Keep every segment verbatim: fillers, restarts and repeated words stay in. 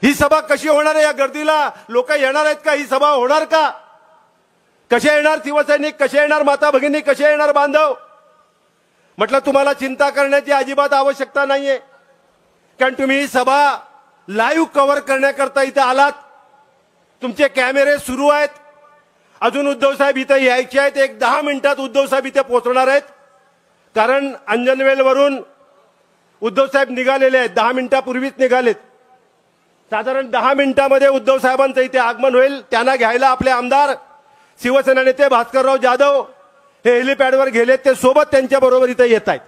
ही सभा कशी होणार आहे? या गर्दीला लोक येणार आहेत का? ही सभा होणार का? कसे येणार शिवसैनिक? कसे येणार माता भगिनी? कसे येणार बांधव? म्हटलं तुम्हाला चिंता करण्याची अजिबात आवश्यकता नाहीये, कारण तुम्ही ही सभा लाईव्ह कव्हर करण्याकरता इथे आलात. तुमचे कॅमेरे सुरू आहेत. अजून उद्धव साहेब इथे यायचे आहेत. एक दहा मिनिटात उद्धव साहेब इथे पोहोचणार आहेत, कारण अंजनवेलवरून उद्धव साहेब निघालेले आहेत. दहा मिनिटापूर्वीच निघालेत. साधारण दहा मिनिटांमध्ये उद्धव साहेबांचं इथे आगमन होईल. त्यांना घ्यायला आपले आमदार शिवसेना नेते भास्करराव जाधव हे हेलिपॅडवर गेलेत. ते सोबत त्यांच्या बरोबर इथे येत आहेत.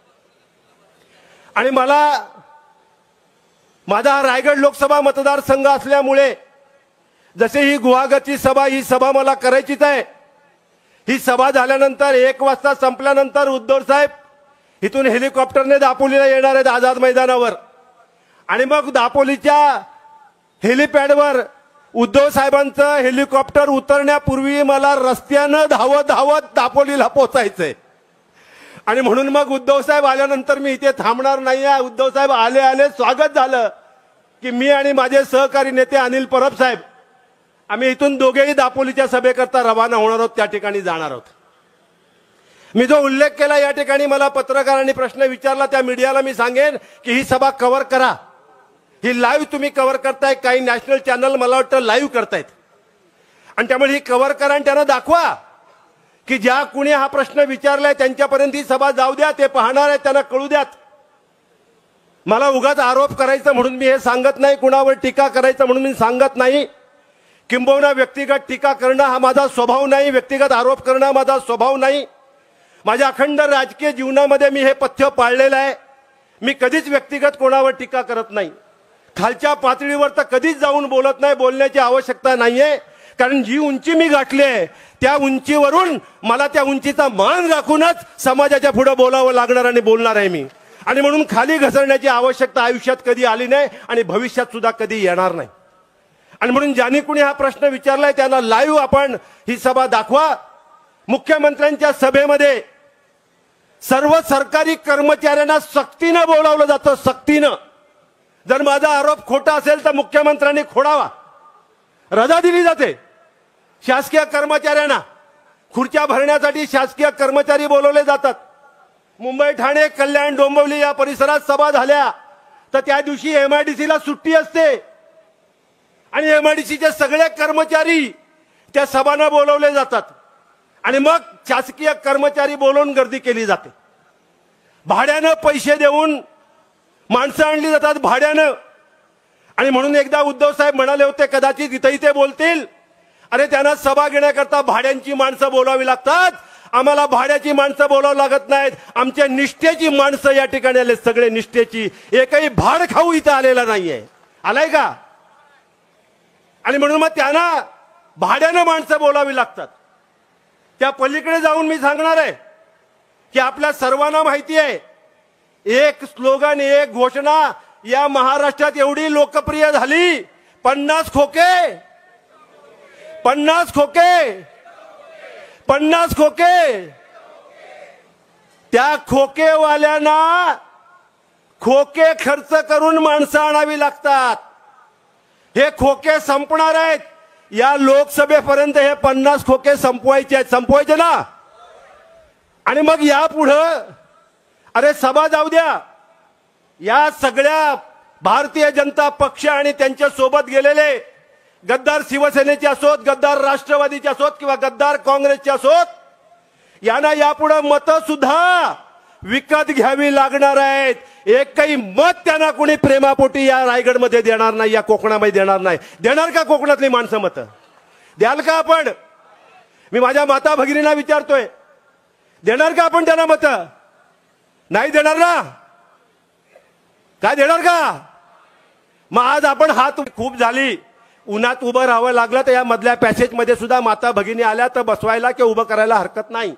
आणि मला माझा रायगड लोकसभा मतदारसंघ असल्यामुळे जसे ही गुहागरची सभा ही सभा मला करायचीच आहे. ही सभा झाल्यानंतर एक वाजता संपल्यानंतर उद्धव साहेब इथून हेलिकॉप्टरने दापोलीला येणार आहेत आझाद मैदानावर. आणि मग दापोलीच्या हेलिपॅडवर उद्धव साहेबांचं हेलिकॉप्टर उतरण्यापूर्वी मला रस्त्यानं धावत धावत दापोलीला पोहोचायचंय. आणि म्हणून मग उद्धव साहेब आल्यानंतर मी इथे थांबणार नाही आहे. उद्धव साहेब आले आले स्वागत झालं की मी आणि माझे सहकारी नेते अनिल परब साहेब आम्ही इथून दोघेही दापोलीच्या सभेकरता रवाना होणार आहोत, त्या ठिकाणी जाणार आहोत. मी जो उल्लेख केला या ठिकाणी मला पत्रकारांनी प्रश्न विचारला, त्या मीडियाला मी सांगेन की ही सभा कव्हर करा. ही लाईव्ह तुम्ही कव्हर करताय. काही नॅशनल चॅनल मला वाटतं लाईव्ह करतायत. आणि त्यामुळे ही कव्हर करा आणि त्यांना दाखवा की ज्या कुणी हा प्रश्न विचारलाय त्यांच्यापर्यंत ही सभा जाऊ द्या. ते पाहणार आहेत, त्यांना कळू द्यात. मला उगाच आरोप करायचं म्हणून मी हे सांगत नाही, कुणावर टीका करायचं म्हणून मी सांगत नाही. किंबहुना व्यक्तिगत टीका करणं हा माझा स्वभाव नाही, व्यक्तिगत आरोप करणं हा माझा स्वभाव नाही. माझ्या अखंड राजकीय जीवनामध्ये मी हे पथ्य पाळलेलं आहे. मी कधीच व्यक्तिगत कोणावर टीका करत नाही. खालच्या पातळीवर तर कधीच जाऊन बोलत नाही. बोलण्याची आवश्यकता नाहीये, कारण जी उंची मी गाठली आहे त्या उंचीवरून मला त्या उंचीचा मान राखूनच समाजाच्या पुढे बोलावं लागणार आणि बोलणार आहे मी. आणि म्हणून खाली घसरण्याची आवश्यकता आयुष्यात कधी आली नाही आणि भविष्यात सुद्धा कधी येणार नाही. आणि म्हणून ज्यांनी कुणी हा प्रश्न विचारलाय त्यांना लाईव्ह आपण ही सभा दाखवा. मुख्यमंत्र्यांच्या सभेमध्ये सर्व सरकारी कर्मचाऱ्यांना सक्तीनं बोलावलं जातं, सक्तीनं. जर माझा आरोप खोटा असेल तर मुख्यमंत्र्यांनी खोडावा. रजा दिली जाते शासकीय कर्मचाऱ्यांना. खुर्च्या भरण्यासाठी शासकीय कर्मचारी बोलवले जातात. मुंबई, ठाणे, कल्याण, डोंबिवली या परिसरात सभा झाल्या तर त्या दिवशी एमआयडीसीला सुट्टी असते आणि एमआयडीसीचे सगळे कर्मचारी त्या सभांना बोलवले जातात. आणि मग शासकीय कर्मचारी बोलवून गर्दी केली जाते. भाड्यानं पैसे देऊन माणसं आणली जातात, भाड्यानं. आणि म्हणून एकदा उद्धव साहेब म्हणाले होते, कदाचित इथे इथे बोलतील, अरे त्यांना सभा घेण्याकरता भाड्यांची माणसं बोलावी लागतात, आम्हाला भाड्याची माणसं बोलावं लागत नाहीत. आमच्या निष्ठेची माणसं या ठिकाणी आले, सगळे निष्ठेची. एकही भाड खाऊ इथं आलेला नाहीये. आलाय का? आणि म्हणून मग त्यांना भाड्यानं माणसं बोलावी लागतात. त्या पलीकडे जाऊन मी सांगणार आहे की आपल्या सर्वांना माहिती आहे, एक स्लोगन, एक घोषणा या महाराष्ट्रात एवढी लोकप्रिय झाली, पन्नास खोके, पन्नास खोके, पन्नास खोके. त्या खोकेवाल्यांना खोके खर्च करून माणसं आणावी लागतात. हे खोके संपणार आहेत. या लोकसभेपर्यंत हे पन्नास खोके संपवायचे आहेत. संपवायचे ना? आणि मग यापुढं अरे सभा जाऊ द्या. या सगळ्या भारतीय जनता पक्ष आणि त्यांच्या सोबत गेलेले गद्दार शिवसेनेचे असोत, गद्दार राष्ट्रवादीचे असोत किंवा गद्दार काँग्रेसचे असोत, यांना यापुढे मतं सुद्धा विकत घ्यावी लागणार आहेत. एकही मत त्यांना कोणी प्रेमापोटी या रायगडमध्ये देणार नाही, या कोकणामध्ये देणार नाही. देणार का कोकणातली माणसं मतं? द्याल का आपण? मी माझ्या माता भगिनींना विचारतोय, देणार का आपण त्यांना मतं? नाही देणार ना? काय देणार का? मग आज आपण हात खूप झाली, उन्हात उभं राहावं लागलं तर या मधल्या पॅसेजमध्ये सुद्धा माता भगिनी आल्या तर बसवायला किंवा उभं करायला हरकत नाही.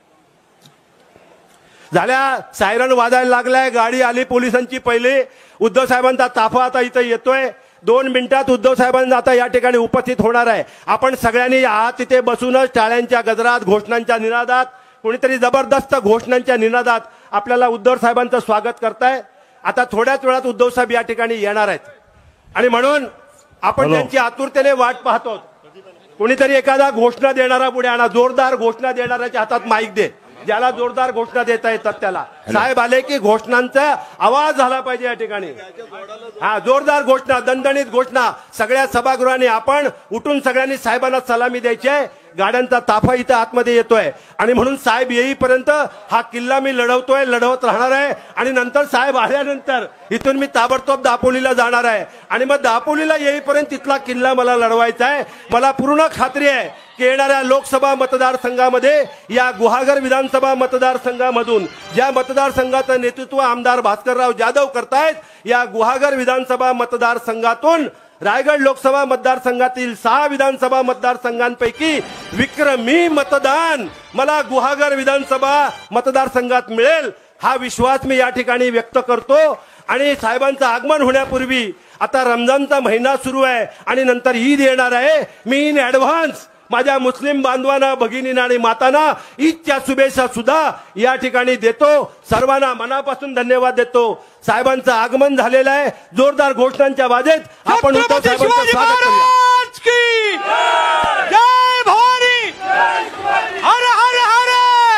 झाल्या सायरन वाजायला लागलाय, गाडी आली पोलिसांची. पहिले उद्धव साहेबांचा ताफा आता इथं येतोय. दोन मिनिटात उद्धव साहेबांचा आता या ठिकाणी उपस्थित होणार आहे. आपण सगळ्यांनी आत तिथे बसूनच टाळ्यांच्या गजरात, घोषणांच्या निनादात, कोणीतरी जबरदस्त घोषणांच्या निनादात आपल्याला उद्धव साहेबांचं स्वागत करताय. आता थोड्याच वेळात उद्धव साहेब या ठिकाणी येणार आहेत. आणि म्हणून आपण त्यांची आतुरतेने वाट पाहतो. कोणीतरी एखादा घोषणा देणारा पुढे आणा, जोरदार घोषणा देणाऱ्याच्या हातात माईक दे, ज्याला जोरदार घोषणा देता येतात त्याला. साहेब आले की घोषणांचा आवाज झाला पाहिजे या ठिकाणी. हा, जोरदार घोषणा, दणदणीत घोषणा सगळ्या सभागृहाने. आपण उठून सगळ्यांनी साहेबांना सलामी द्यायची आहे. गाड्यांचा ताफा इथं आतमध्ये येतोय आणि म्हणून साहेब येईपर्यंत हा किल्ला मी लढवतोय, लढवत राहणार आहे. आणि नंतर साहेब आल्यानंतर इथून मी ताबडतोब दापोलीला जाणार आहे आणि मग दापोलीला येईपर्यंत तिथला किल्ला मला लढवायचा आहे. मला पूर्ण खात्री आहे की येणाऱ्या लोकसभा मतदारसंघामध्ये, या गुहागर विधानसभा मतदारसंघामधून ज्या मतदारसंघाचं नेतृत्व आमदार भास्करराव जाधव करतायत, या गुहागर विधानसभा मतदारसंघातून रायगड लोकसभा मतदारसंघातील सहा विधानसभा मतदारसंघांपैकी विक्रमी मतदान मला गुहागर विधानसभा मतदारसंघात मिळेल, हा विश्वास मी या ठिकाणी व्यक्त करतो. आणि साहेबांचं आगमन होण्यापूर्वी आता रमजानचा महिना सुरू आहे आणि नंतर ईद येणार आहे. मी इन ऍडव्हान्स माझ्या मुस्लिम बांधवांना, भगिनींना आणि मातांना ईदच्या शुभेच्छा सुद्धा या ठिकाणी देतो. सर्वांना मनापासून धन्यवाद देतो. साहेबांचं आगमन झालेलं आहे. जोरदार घोषणांच्या वाजेत आपण उद्धव साहेबांचं स्वागत करूया. जय भवानी, हर हर हर.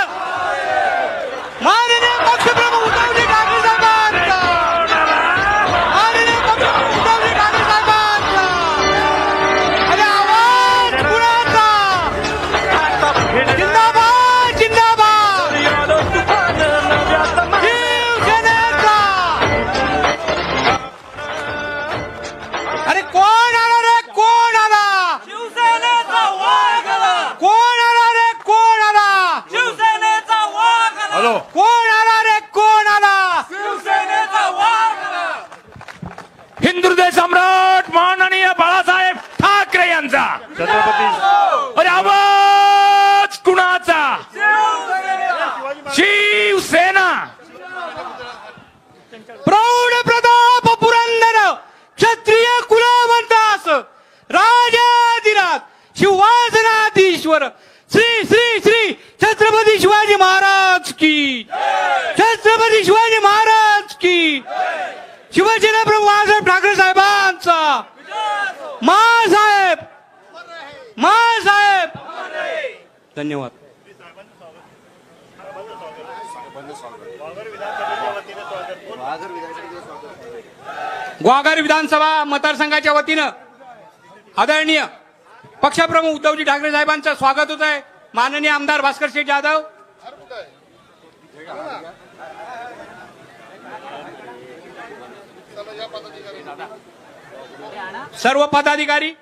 माननीय पक्षप्रमुख उद्धवजी ठाकरे साहेबांचा, माननीय पक्षप्रमुख उद्धवजी ठाकरे साहेबांचा. अरे आवाज कुणाचा? जिंदाबाद जिंदाबाद शिवसेनेचा. अरे कोण आला रे, कोण आला? शिवसेनेचा वाघ आला. कोण आला रे, कोण आला? शिवसेनेचा वाघ आला. हॅलो, कोण आला रे, कोण आला? शिवसेनेचा वाघ आला. हिंदुहृदय सम्राट माननीय बाळासाहेब ठाकरे यांचा छत्रपती. अरे आवाज कुणाचा? शिवसेना. प्रौढ प्रताप पुरंदर क्षत्रिय कुलवंतास राजाधिराज शिववासनाधीश्वर श्री श्री श्री छत्रपती शिवाजी महाराज की, छत्रपती शिवाजी महाराज की. शिवसेना प्रमुख बाळासाहेब ठाकरे साहेबांचा. मासाहेब, मासाहेब. धन्यवाद. ग्वागर विधानसभा मतदारसंघाच्या वतीनं आदरणीय पक्षप्रमुख उद्धवजी ठाकरे साहेबांचं स्वागत होत आहे. माननीय आमदार भास्कर शेठ जाधव, सर्व पदाधिकारी,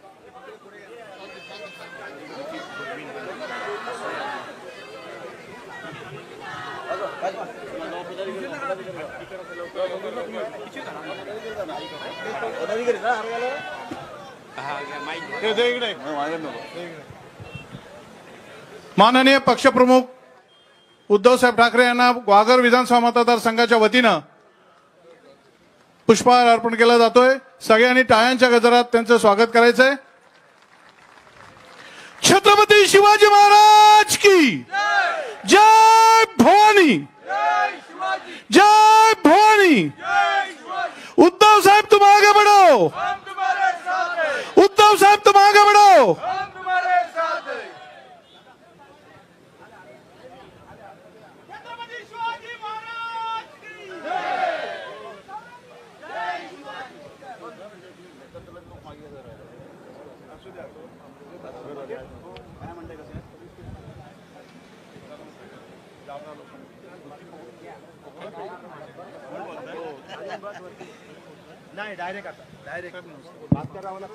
माननीय पक्षप्रमुख उद्धवसाहेब ठाकरे यांना ग्वागर विधानसभा मतदारसंघाच्या वतीनं पुष्पहार अर्पण केला जातोय. सगळ्यांनी टाळ्यांच्या गजरात त्यांचं स्वागत करायचंय. छत्रपती शिवाजी महाराज की जय. भवानी, जय भवानी. उद्धव साहब तुम आगे बढ़ो, उद्धव साहब तुम आगे बढ़ो. नाही, डायरेक्ट आता डायरेक्ट भास्कररावला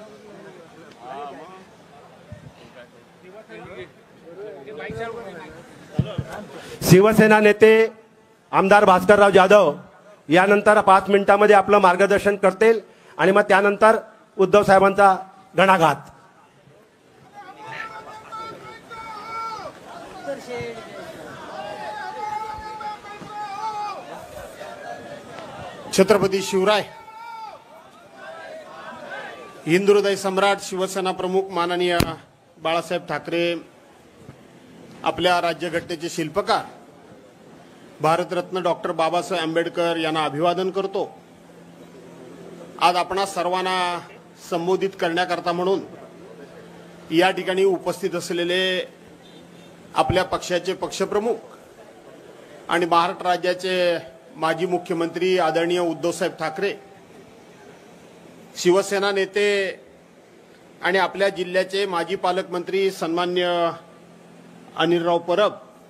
शिवसेना नेते आमदार भास्करराव जाधव यानंतर पाच मिनिटांमध्ये आपलं मार्गदर्शन करतील आणि मग त्यानंतर उद्धव साहेबांचा घणाघात. छत्रपती शिवराय, हिंदुहृदय सम्राट शिवसेना प्रमुख माननीय बाळासाहेब ठाकरे, आपल्या राज्यघटनेचे शिल्पकार भारतरत्न डॉक्टर बाबासाहेब आंबेडकर यांना अभिवादन करतो. आज आपणा सर्वांना संबोधित करण्याकरता म्हणून या ठिकाणी उपस्थित असलेले आपल्या पक्षाचे पक्षप्रमुख आणि महाराष्ट्र राज्याचे माजी मुख्यमंत्री आदरणीय उद्धवसाहेब ठाकरे, शिवसेना नेते आणि आपल्या जिल्ह्याचे माजी पालकमंत्री सन्मान्य अनिलराव परब,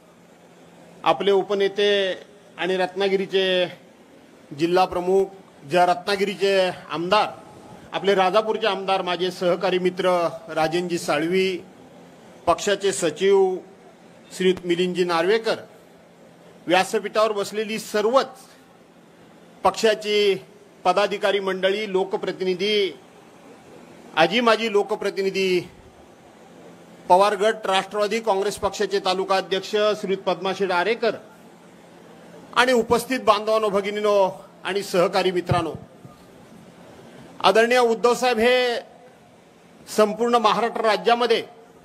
आपले उपनेते आणि रत्नागिरीचे जिल्हा प्रमुख, ज्या रत्नागिरीचे आमदार, आपले राजापूरचे आमदार, माझे सहकारी मित्र राजेंजी साळवी, पक्षाचे सचिव श्री मिलिंदजी नार्वेकर, व्यासपीठावर बसलेली सर्वच पक्षाची पदाधिकारी मंडळी, लोकप्रतिनिधी, आजी माजी लोकप्रतिनिधी, पवार गट राष्ट्रवादी काँग्रेस पक्षाचे तालुका अध्यक्ष श्री पद्माशेठ आरेकर आणि उपस्थित बांधवांनो, भगिनीनो आणि सहकारी मित्रांनो, आदरणीय उद्धव साहेब हे संपूर्ण महाराष्ट्र राज्यामध्ये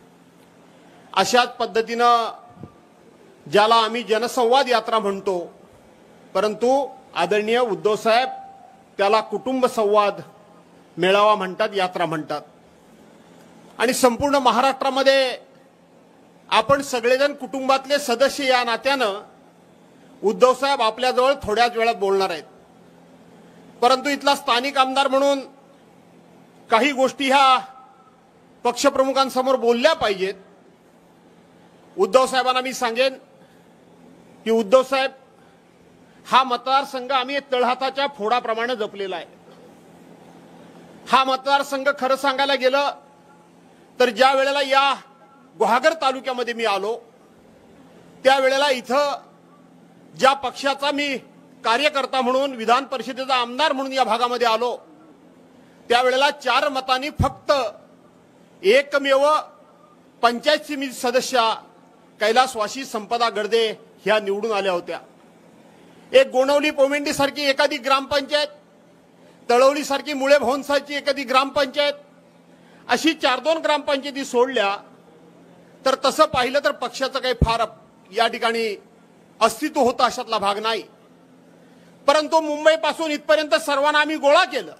अशाच पद्धतीनं, ज्याला आम्ही जनसंवाद यात्रा म्हणतो, परंतु आदरणीय उद्धव साहेब त्याला कुटुंब संवाद मेळावा म्हणतात, यात्रा म्हणतात. आणि संपूर्ण महाराष्ट्रामध्ये आपण सगळेजण कुटुंबातले सदस्य या नात्यानं उद्धव साहेब आपल्याजवळ थोड्याच वेळात बोलणार आहेत. परंतु इथला स्थानिक आमदार म्हणून काही गोष्टी ह्या पक्षप्रमुखांसमोर बोलल्या पाहिजेत. उद्धव साहेबांना मी सांगेन की उद्धव साहेब, हा मतदारसंघ आम्ही तळहाताच्या फोडाप्रमाणे जपलेला आहे. हा मतदारसंघ खरं सांगायला गेलं तर ज्या वेळेला या गुहागर तालुक्यामध्ये मी आलो, त्यावेळेला इथं ज्या पक्षाचा मी कार्यकर्ता म्हणून, विधान परिषदेचा आमदार म्हणून या भागामध्ये आलो, त्यावेळेला चार मतांनी फक्त एकमेव पंचायत समिती सदस्य कैलासवासी संपदा गर्दे ह्या निवडून आल्या होत्या. एक गोणवली पोमेंडी सारखी एखादी ग्रामपंचायत, तळवली सारखी मुळे भवनसाची एखादी ग्रामपंचायत, अशी चार दोन ग्रामपंचायती सोडल्या तर तसं पाहिलं तर पक्षाचं काही फार या ठिकाणी अस्तित्व होतं अशातला भाग नाही. परंतु मुंबईपासून इथपर्यंत सर्वांना आम्ही गोळा केलं,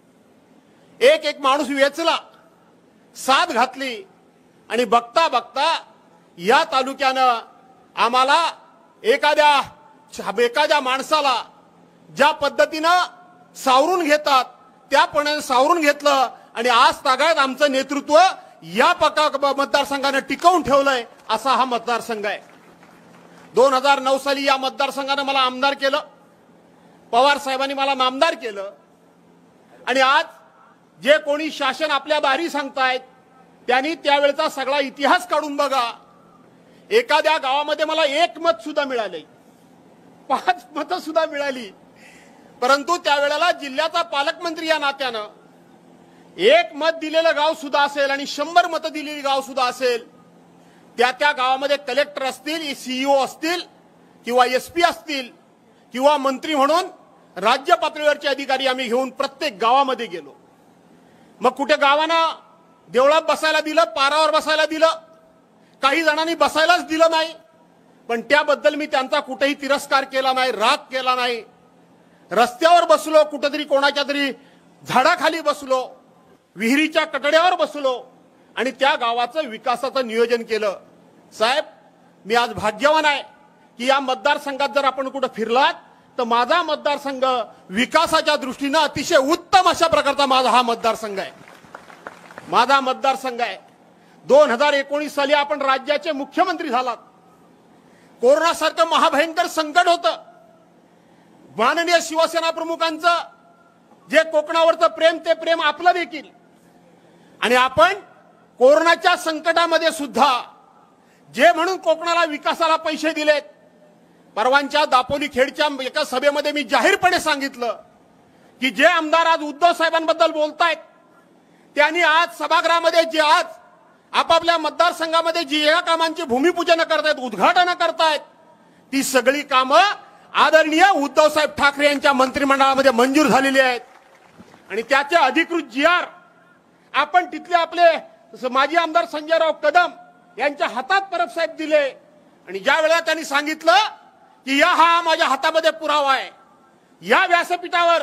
एक एक माणूस वेचला, साथ घातली आणि बघता बघता या तालुक्यानं आम्हाला एखाद्या एखाद्या माणसाला ज्या पद्धतीनं सावरून घेतात त्यापणे सावरून घेतलं आणि आज तागायत आमचं नेतृत्व या पक्का मतदारसंघाने टिकवून ठेवलंय. असा हा मतदारसंघ आहे. दोन हजार नऊ साली या मतदारसंघानं मला आमदार केलं, पवार साहेबांनी मला नामदार केलं आणि आज जे कोणी शासन आपल्या दारी सांगतायत त्यांनी त्यावेळेचा सगळा इतिहास काढून बघा. एखाद्या गावामध्ये मला एक मत सुद्धा मिळाले, पाच मतं सुद्धा मिळाली, परंतु त्यावेळेला जिल्ह्याचा पालकमंत्री या नात्यानं एक मत दिलेलं गाव सुद्धा असेल आणि शंभर मतं दिलेली गाव सुद्धा असेल, त्या त्या गावामध्ये कलेक्टर असतील, सीईओ असतील किंवा एसपी असतील किंवा मंत्री म्हणून राज्य पातळीवरचे अधिकारी आम्ही घेऊन प्रत्येक गावामध्ये गेलो. मग कुठे गावांना देवळात बसायला दिलं, पारावर बसायला दिलं, काही जणांनी बसायलाच दिलं नाही, पण त्याबद्दल मी त्यांचा कुठेही तिरस्कार केला नाही, राग केला नाही. रस्त्यावर बसलो, कुठेतरी कोणाच्या तरी झाडाखाली बसलो, विहिरीच्या कटड्यावर बसलो आणि त्या गावाचं विकासाचं नियोजन केलं. साहेब, मी आज भाग्यवान आहे की या मतदारसंघात जर आपण कुठे फिरलात तर माझा मतदारसंघ विकासाच्या दृष्टीनं अतिशय उत्तम अशा प्रकारचा माझा हा मतदारसंघ आहे. माझा मतदारसंघ आहे. दोन हजार एकोणीस साली आपण राज्याचे मुख्यमंत्री झालात. कोरोनासारखं महाभयंकर संकट होतं. माननीय शिवसेना प्रमुखांचं जे कोकणावरचं प्रेम ते प्रेम आपलं देखील, आणि आपण कोरोनाच्या संकटामध्ये सुद्धा जे म्हणून कोकणाला विकासाला पैसे दिलेत. परवांच्या दापोली खेडच्या एका सभेमध्ये मी जाहीरपणे सांगितलं की जे आमदार आज उद्धव साहेबांबद्दल बोलतायत त्यांनी आज सभागृहामध्ये जे आज आपापल्या मतदारसंघामध्ये जी या कामांची भूमिपूजन करतायत, उद्घाटन करतायत, ती सगळी कामं आदरणीय उद्धव साहेब ठाकरे यांच्या मंत्रिमंडळामध्ये मंजूर झालेली आहेत आणि त्याचे अधिकृत जी आर आपण तिथले आपले माजी आमदार संजयराव कदम यांच्या हातात परब साहेब दिले. आणि ज्या वेळेला त्यांनी सांगितलं की या हा माझ्या हातामध्ये पुरावा आहे, या व्यासपीठावर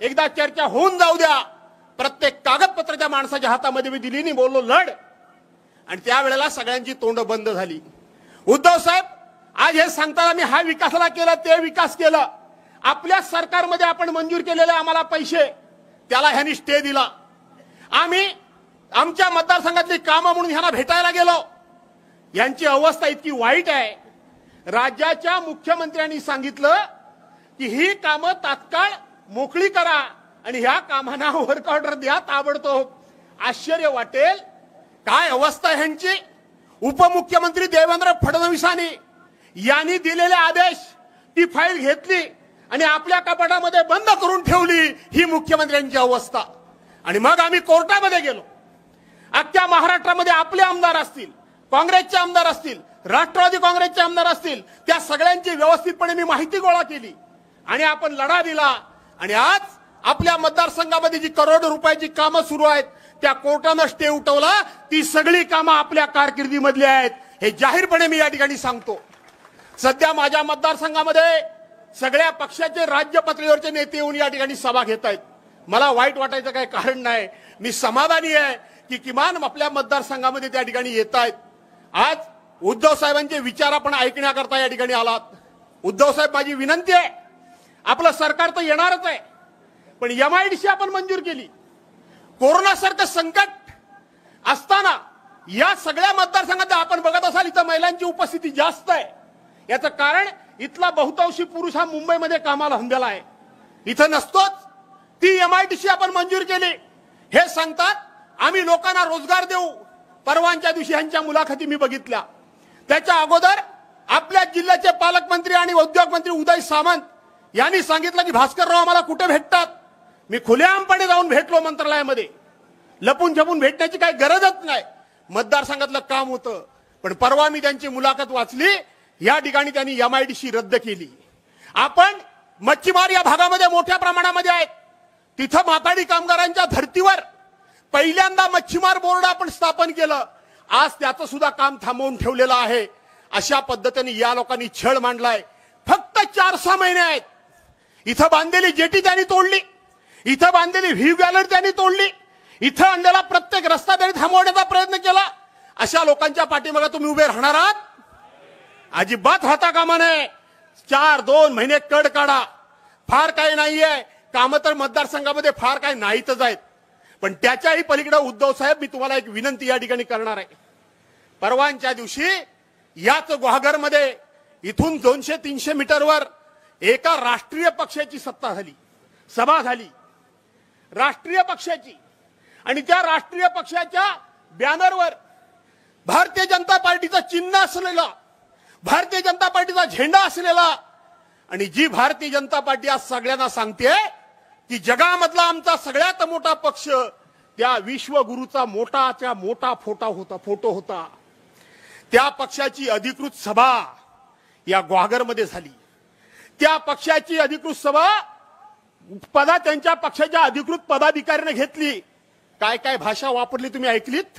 एकदा चर्चा होऊन जाऊ द्या. प्रत्येक कागदपत्र त्या माणसाच्या हातामध्ये मी दिली नाही, बोललो लढ. आणि त्यावेळेला सगळ्यांची तोंड बंद झाली. उद्धव साहेब आज हे सांगताना मी हा विकासाला केला ते विकास केला, आपल्या सरकारमध्ये आपण मंजूर केलेले आम्हाला पैसे त्याला ह्यांनी स्टे दिला. आम्ही आमच्या मतदारसंघातली कामं म्हणून ह्यांना भेटायला गेलो. यांची अवस्था इतकी वाईट आहे. राज्याच्या मुख्यमंत्र्यांनी सांगितलं की ही कामं तात्काळ मोकळी करा आणि ह्या कामांना वर्क ऑर्डर द्या ताबडतोब. आश्चर्य वाटेल काय अवस्था आहे ह्यांची. उपमुख्यमंत्री देवेंद्र फडणवीसांनी यांनी दिलेले आदेश ती फाईल घेतली आणि आपल्या कपाटामध्ये बंद करून ठेवली. ही मुख्यमंत्र्यांची अवस्था. आणि मग आम्ही कोर्टामध्ये गेलो. अख्ख्या महाराष्ट्रामध्ये आपले आमदार असतील, काँग्रेसचे आमदार असतील, राष्ट्रवादी काँग्रेसचे आमदार असतील, त्या सगळ्यांची व्यवस्थितपणे मी माहिती गोळा केली आणि आपण लढा दिला. आणि आज आपल्या मतदारसंघामध्ये जी करोड रुपयाची कामं सुरू आहेत त्या कोर्टानं स्टे उठवला. ती सगळी कामं आपल्या कारकिर्दीमधली आहेत हे जाहीरपणे मी या ठिकाणी सांगतो. सध्या माझ्या मतदारसंघामध्ये सगळ्या पक्षाचे राज्य पातळीवरचे नेते येऊन या ठिकाणी सभा घेत आहेत. मला वाईट वाटायचं काही कारण नाही. मी समाधानी आहे की किमान आपल्या मतदारसंघामध्ये त्या ठिकाणी येत आहेत. आज उद्धव साहेबांचे विचार आपण ऐकण्याकरता या ठिकाणी आलात. उद्धव साहेब माझी विनंती आहे, आपलं सरकार तर येणारच आहे, पण एमआयडीसी आपण मंजूर केली. कोरोनासारखं संकट असताना या सगळ्या मतदारसंघात आपण बघत असाल इथं महिलांची उपस्थिती जास्त आहे. याचं कारण इथला बहुतांशी पुरुष हा मुंबईमध्ये कामाला हंबेला आहे, इथं नसतोच. ती एमआयडीसी आपण मंजूर केली. हे सांगतात आम्ही लोकांना रोजगार देऊ. परवांच्या दिवशी यांच्या मुलाखती मी बघितल्या. त्याच्या अगोदर आपल्या जिल्ह्याचे पालकमंत्री आणि उद्योग मंत्री उदय सामंत यांनी सांगितलं की भास्करराव आम्हाला कुठे भेटतात. मी खुलेआमपणे जाऊन भेटलो मंत्रालयामध्ये. लपून छपून भेटण्याची काही गरजच नाही. मतदारसंघातलं काम होतं. पण परवा मी त्यांची मुलाखत वाचली. या ठिकाणी त्यांनी एमआयडीसी रद्द केली. आपण मच्छीमार या भागामध्ये मोठ्या प्रमाणामध्ये आहेत. तिथं माथाडी कामगारांच्या धर्तीवर पहिल्यांदा मच्छीमार बोर्ड आपण स्थापन केलं. आज त्याचं सुद्धा काम थांबवून ठेवलेलं आहे. अशा पद्धतीने या लोकांनी छळ मांडलाय. फक्त चार सहा महिने आहेत. इथं बांधलेली जेटी त्यांनी तोडली, इथं बांधलेली व्ह्यू गॅलरी त्यांनी तोडली, इथं आणलेला प्रत्येक रस्ता त्यांनी थांबवण्याचा प्रयत्न केला. अशा लोकांच्या पाठीमागे तुम्ही उभे राहणार आहात? अजिबात राहता कामा नये. चार दोन महिने कड काढा. फार काही नाहीये कामं तर मतदारसंघामध्ये फार काही नाहीतच आहेत. पण त्याच्याही पलीकडे उद्धव साहेब मी तुम्हाला एक विनंती या ठिकाणी करणार आहे. परवांच्या दिवशी याच गुहागरमध्ये इथून दोनशे तीनशे मीटरवर एका राष्ट्रीय पक्षाची सत्ता झाली, सभा झाली राष्ट्रीय पक्षाची. आणि त्या राष्ट्रीय पक्षाच्या बॅनरवर भारतीय जनता पार्टीचं चिन्ह असलेला, भारतीय जनता पार्टीचा झेंडा असलेला. आणि जी भारतीय जनता पार्टी आज सगळ्यांना सांगते की जगामधला आमचा सगळ्यात मोठा पक्ष, त्या विश्वगुरूचा मोठाच्या मोठा फोटो होता फोटो होता त्या पक्षाची अधिकृत सभा या ग्वागरमध्ये झाली. त्या पक्षाची अधिकृत सभा पदा त्यांच्या पक्षाच्या अधिकृत पदाधिकाऱ्याने घेतली. काय काय भाषा वापरली तुम्ही ऐकलीत,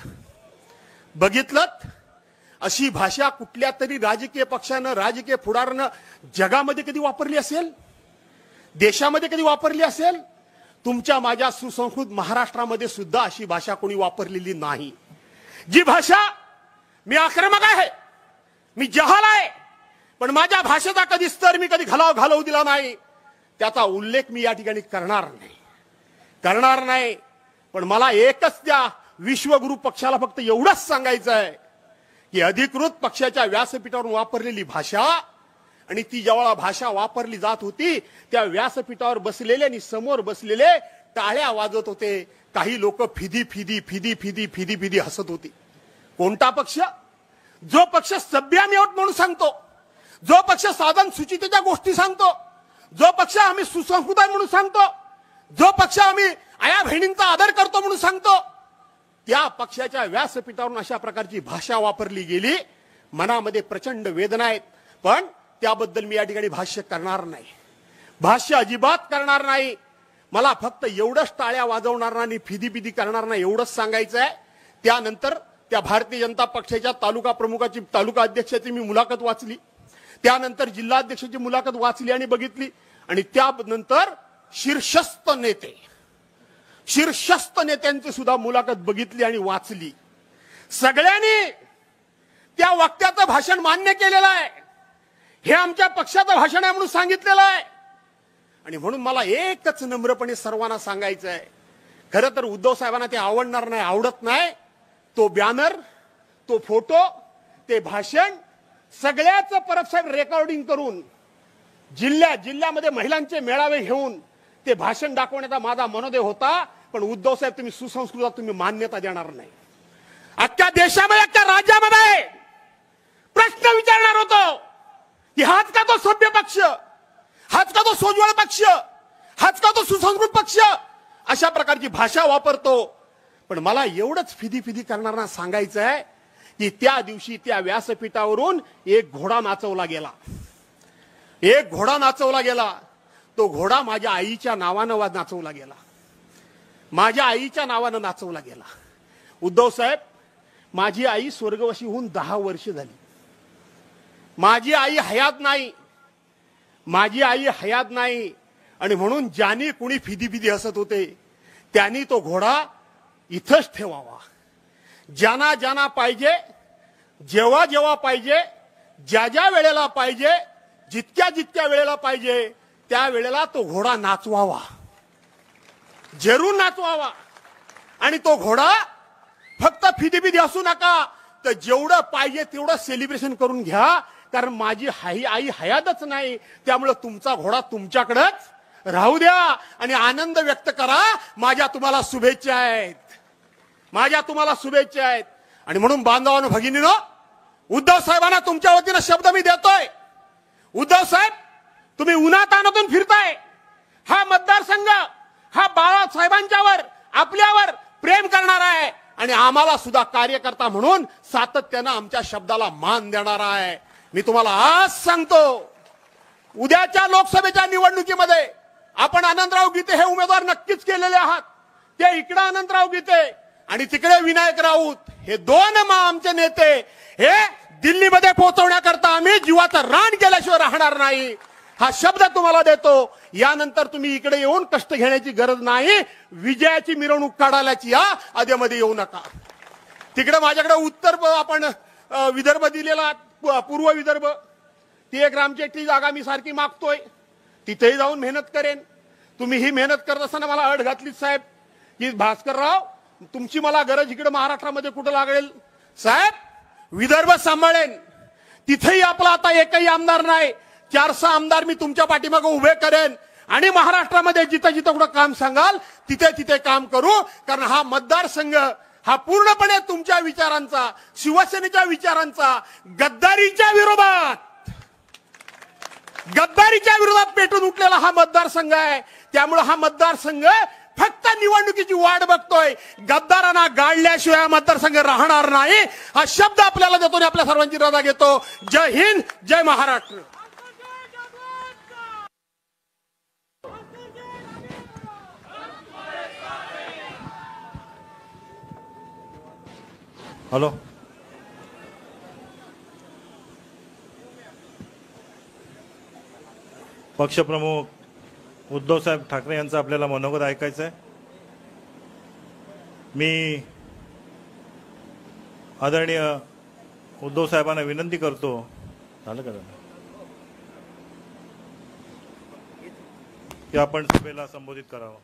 बघितलत? अशी भाषा कुठल्या तरी राजकीय पक्षानं, राजकीय पुढाऱ्यानं जगामध्ये कधी वापरली असेल, देशामध्ये कधी वापरली असेल? तुमच्या माझ्या सुसंस्कृत महाराष्ट्रामध्ये सुद्धा अशी भाषा कोणी वापरलेली नाही. जी भाषा, मी आक्रमक आहे, मी जहाल आहे, पण माझ्या भाषेचा कधी स्तर मी कधी घालाव घालवू दिला नाही, त्याचा उल्लेख मी या ठिकाणी करणार नाही करणार नाही पण मला एकच त्या विश्वगुरू पक्षाला फक्त एवढंच सांगायचं आहे की अधिकृत पक्षाच्या व्यासपीठावरून वापरलेली भाषा आणि ती जेव्हा भाषा वापरली जात होती त्या व्यासपीठावर बसलेले आणि समोर बसलेले टाळ्या वाजवत होते. काही लोक फिदी फिदी फिदी फिदी फिदी फिदी हसत होते. कोणता पक्ष? जो पक्ष सभ्यामेवट म्हणून सांगतो, जो पक्ष साधन सुचितेच्या गोष्टी सांगतो, जो पक्ष आम्ही सुसंस्कृत आहे म्हणून सांगतो, जो पक्ष आम्ही आया बहिणींचा आदर करतो म्हणून सांगतो, त्या पक्षाच्या व्यासपीठावरून अशा प्रकारची भाषा वापरली गेली. मनामध्ये प्रचंड वेदना आहेत, पण त्याबद्दल मी या ठिकाणी भाष्य करणार नाही, भाष्य अजिबात करणार नाही. मला फक्त एवढंच टाळ्या वाजवणार नाही, फिदी फिदी करणार नाही एवढंच सांगायचं आहे. त्यानंतर त्या भारतीय जनता पक्षाच्या तालुका प्रमुखाची, तालुका अध्यक्षाची मी मुलाखत वाचली, त्यानंतर जिल्हाध्यक्षाची मुलाखत वाचली आणि बघितली, आणि त्यानंतर शीर्षस्थ नेते, शीर्षस्थ नेत्यांची सुद्धा मुलाखत बघितली आणि वाचली. सगळ्यांनी त्या वक्त्याचं भाषण मान्य केलेलं आहे. हे आमच्या पक्षाचं भाषण आहे म्हणून सांगितलेलं आहे. आणि म्हणून मला एकच नम्रपणे सर्वांना सांगायचं आहे, खरं तर उद्धव साहेबांना ते आवडणार नाही, आवडत नाही. तो बॅनर, तो फोटो, ते भाषण सगळ्याच परब साहेब रेकॉर्डिंग करून जिल्ह्या जिल्ह्यामध्ये महिलांचे मेळावे घेऊन ते भाषण दाखवण्याचा माझा मनोदय होता. पण उद्धव साहेब तुम्ही सुसंस्कृत तुम्ही मान्यता देणार नाही. अख्ख्या देशामध्ये अख्ख्या राज्यामध्ये प्रश्न विचारणार होतो की हाच का तो सभ्य पक्ष, हाच का तो सोज्वळ पक्ष, हाच का तो सुसंस्कृत पक्ष अशा प्रकारची भाषा वापरतो. पण मला एवढंच फिदी फिदी करणारा सांगायचं आहे की त्या दिवशी त्या व्यासपीठावरून एक घोडा नाचवला गेला, एक घोडा नाचवला गेला. तो घोडा माझ्या आईच्या नावानं नाचवला गेला, माझ्या आईच्या नावानं नाचवला गेला. उद्धव साहेब, माझी आई स्वर्गवासी होऊन दहा वर्ष झाली. माझी आई हयात नाही, माझी आई हयात नाही. आणि म्हणून ज्यांनी कुणी फिदी फिदी हसत होते त्यांनी तो घोडा इथंच ठेवावा. ज्यांना ज्यांना पाहिजे, जेव्हा जेव्हा पाहिजे, ज्या ज्या वेळेला पाहिजे, जितक्या जितक्या वेळेला पाहिजे त्या वेळेला तो घोडा नाचवावा, जरूर नाचवावा. आणि तो घोडा फक्त फिदी फिदी असू नका, तर जेवढं पाहिजे तेवढं सेलिब्रेशन करून घ्या. कारण माझी हाई आई हयातच नाही, त्यामुळे तुमचा घोडा तुमच्याकडेच राहू द्या आणि आनंद व्यक्त करा. माझ्या तुम्हाला शुभेच्छा आहेत, माझ्या तुम्हाला शुभेच्छा आहेत. आणि म्हणून बांधवांनो, भगिनीनो, उद्धव साहेबांना तुमच्या वतीनं शब्द मी देतोय. उद्धव साहेब, तुम्ही उन्हातानातून फिरताय. हा मतदारसंघ हा बाळासाहेबांच्यावर, आपल्यावर प्रेम करणारा आहे आणि आम्हाला सुद्धा कार्यकर्ता म्हणून सातत्यानं आमच्या शब्दाला मान देणारा आहे. मी तुम्हाला आज सांगतो, उद्याच्या लोकसभेच्या निवडणुकीमध्ये आपण आनंदराव गीते हे उमेदवार नक्कीच केलेले आहात. ते इकडे आनंदराव गीते आणि तिकडे विनायक राऊत, हे दोन मा आमचे नेते हे दिल्लीमध्ये पोहोचवण्याकरता आम्ही जीवाचं रान केल्याशिवाय राहणार नाही, हा शब्द तुम्हाला देतो. यानंतर तुम्ही इकडे येऊन कष्ट घेण्याची गरज नाही, विजयाची मिरवणूक काढायची या आधीमध्ये येऊ नका. तिकडे माझ्याकडे उत्तर आपण विदर्भ दिलेला, पूर्व विदर्भ, ती एक रामचेट्टी जागा मी सारखी मागतोय, तिथेही जाऊन मेहनत करेन. तुम्ही ही मेहनत करत असताना मला अड घातलीच साहेब की भास्करराव, तुमची मला गरज इकडे महाराष्ट्रामध्ये कुठं लागेल. साहेब, विदर्भ सांभाळेन, तिथेही आपला आता एकही आमदार नाही, चार सहा आमदार मी तुमच्या पाठीमागे उभे करेन आणि महाराष्ट्रामध्ये जिथं जिथं कुठं काम सांगाल तिथे तिथे काम करू. कारण हा मतदारसंघ हा पूर्णपणे तुमच्या विचारांचा, शिवसेनेच्या विचारांचा, गद्दारीच्या विरोधात गद्दारीच्या विरोधात पेटून उठलेला हा मतदारसंघ आहे. त्यामुळे हा मतदारसंघ फक्त निवडणुकीची वाट बघतोय. गद्दारांना गाडल्याशिवाय मतदारसंघ राहणार नाही, हा शब्द आपल्याला देतो आणि आपल्या सर्वांची रजा घेतो. जय हिंद, जय महाराष्ट्र. हॅलो, पक्षप्रमुख उद्धव साहेब ठाकरे यांचं आपल्याला मनोगत ऐकायचं आहे. मी आदरणीय उद्धव साहेबांना विनंती करतो, झालं का की आपण सभेला संबोधित करावं.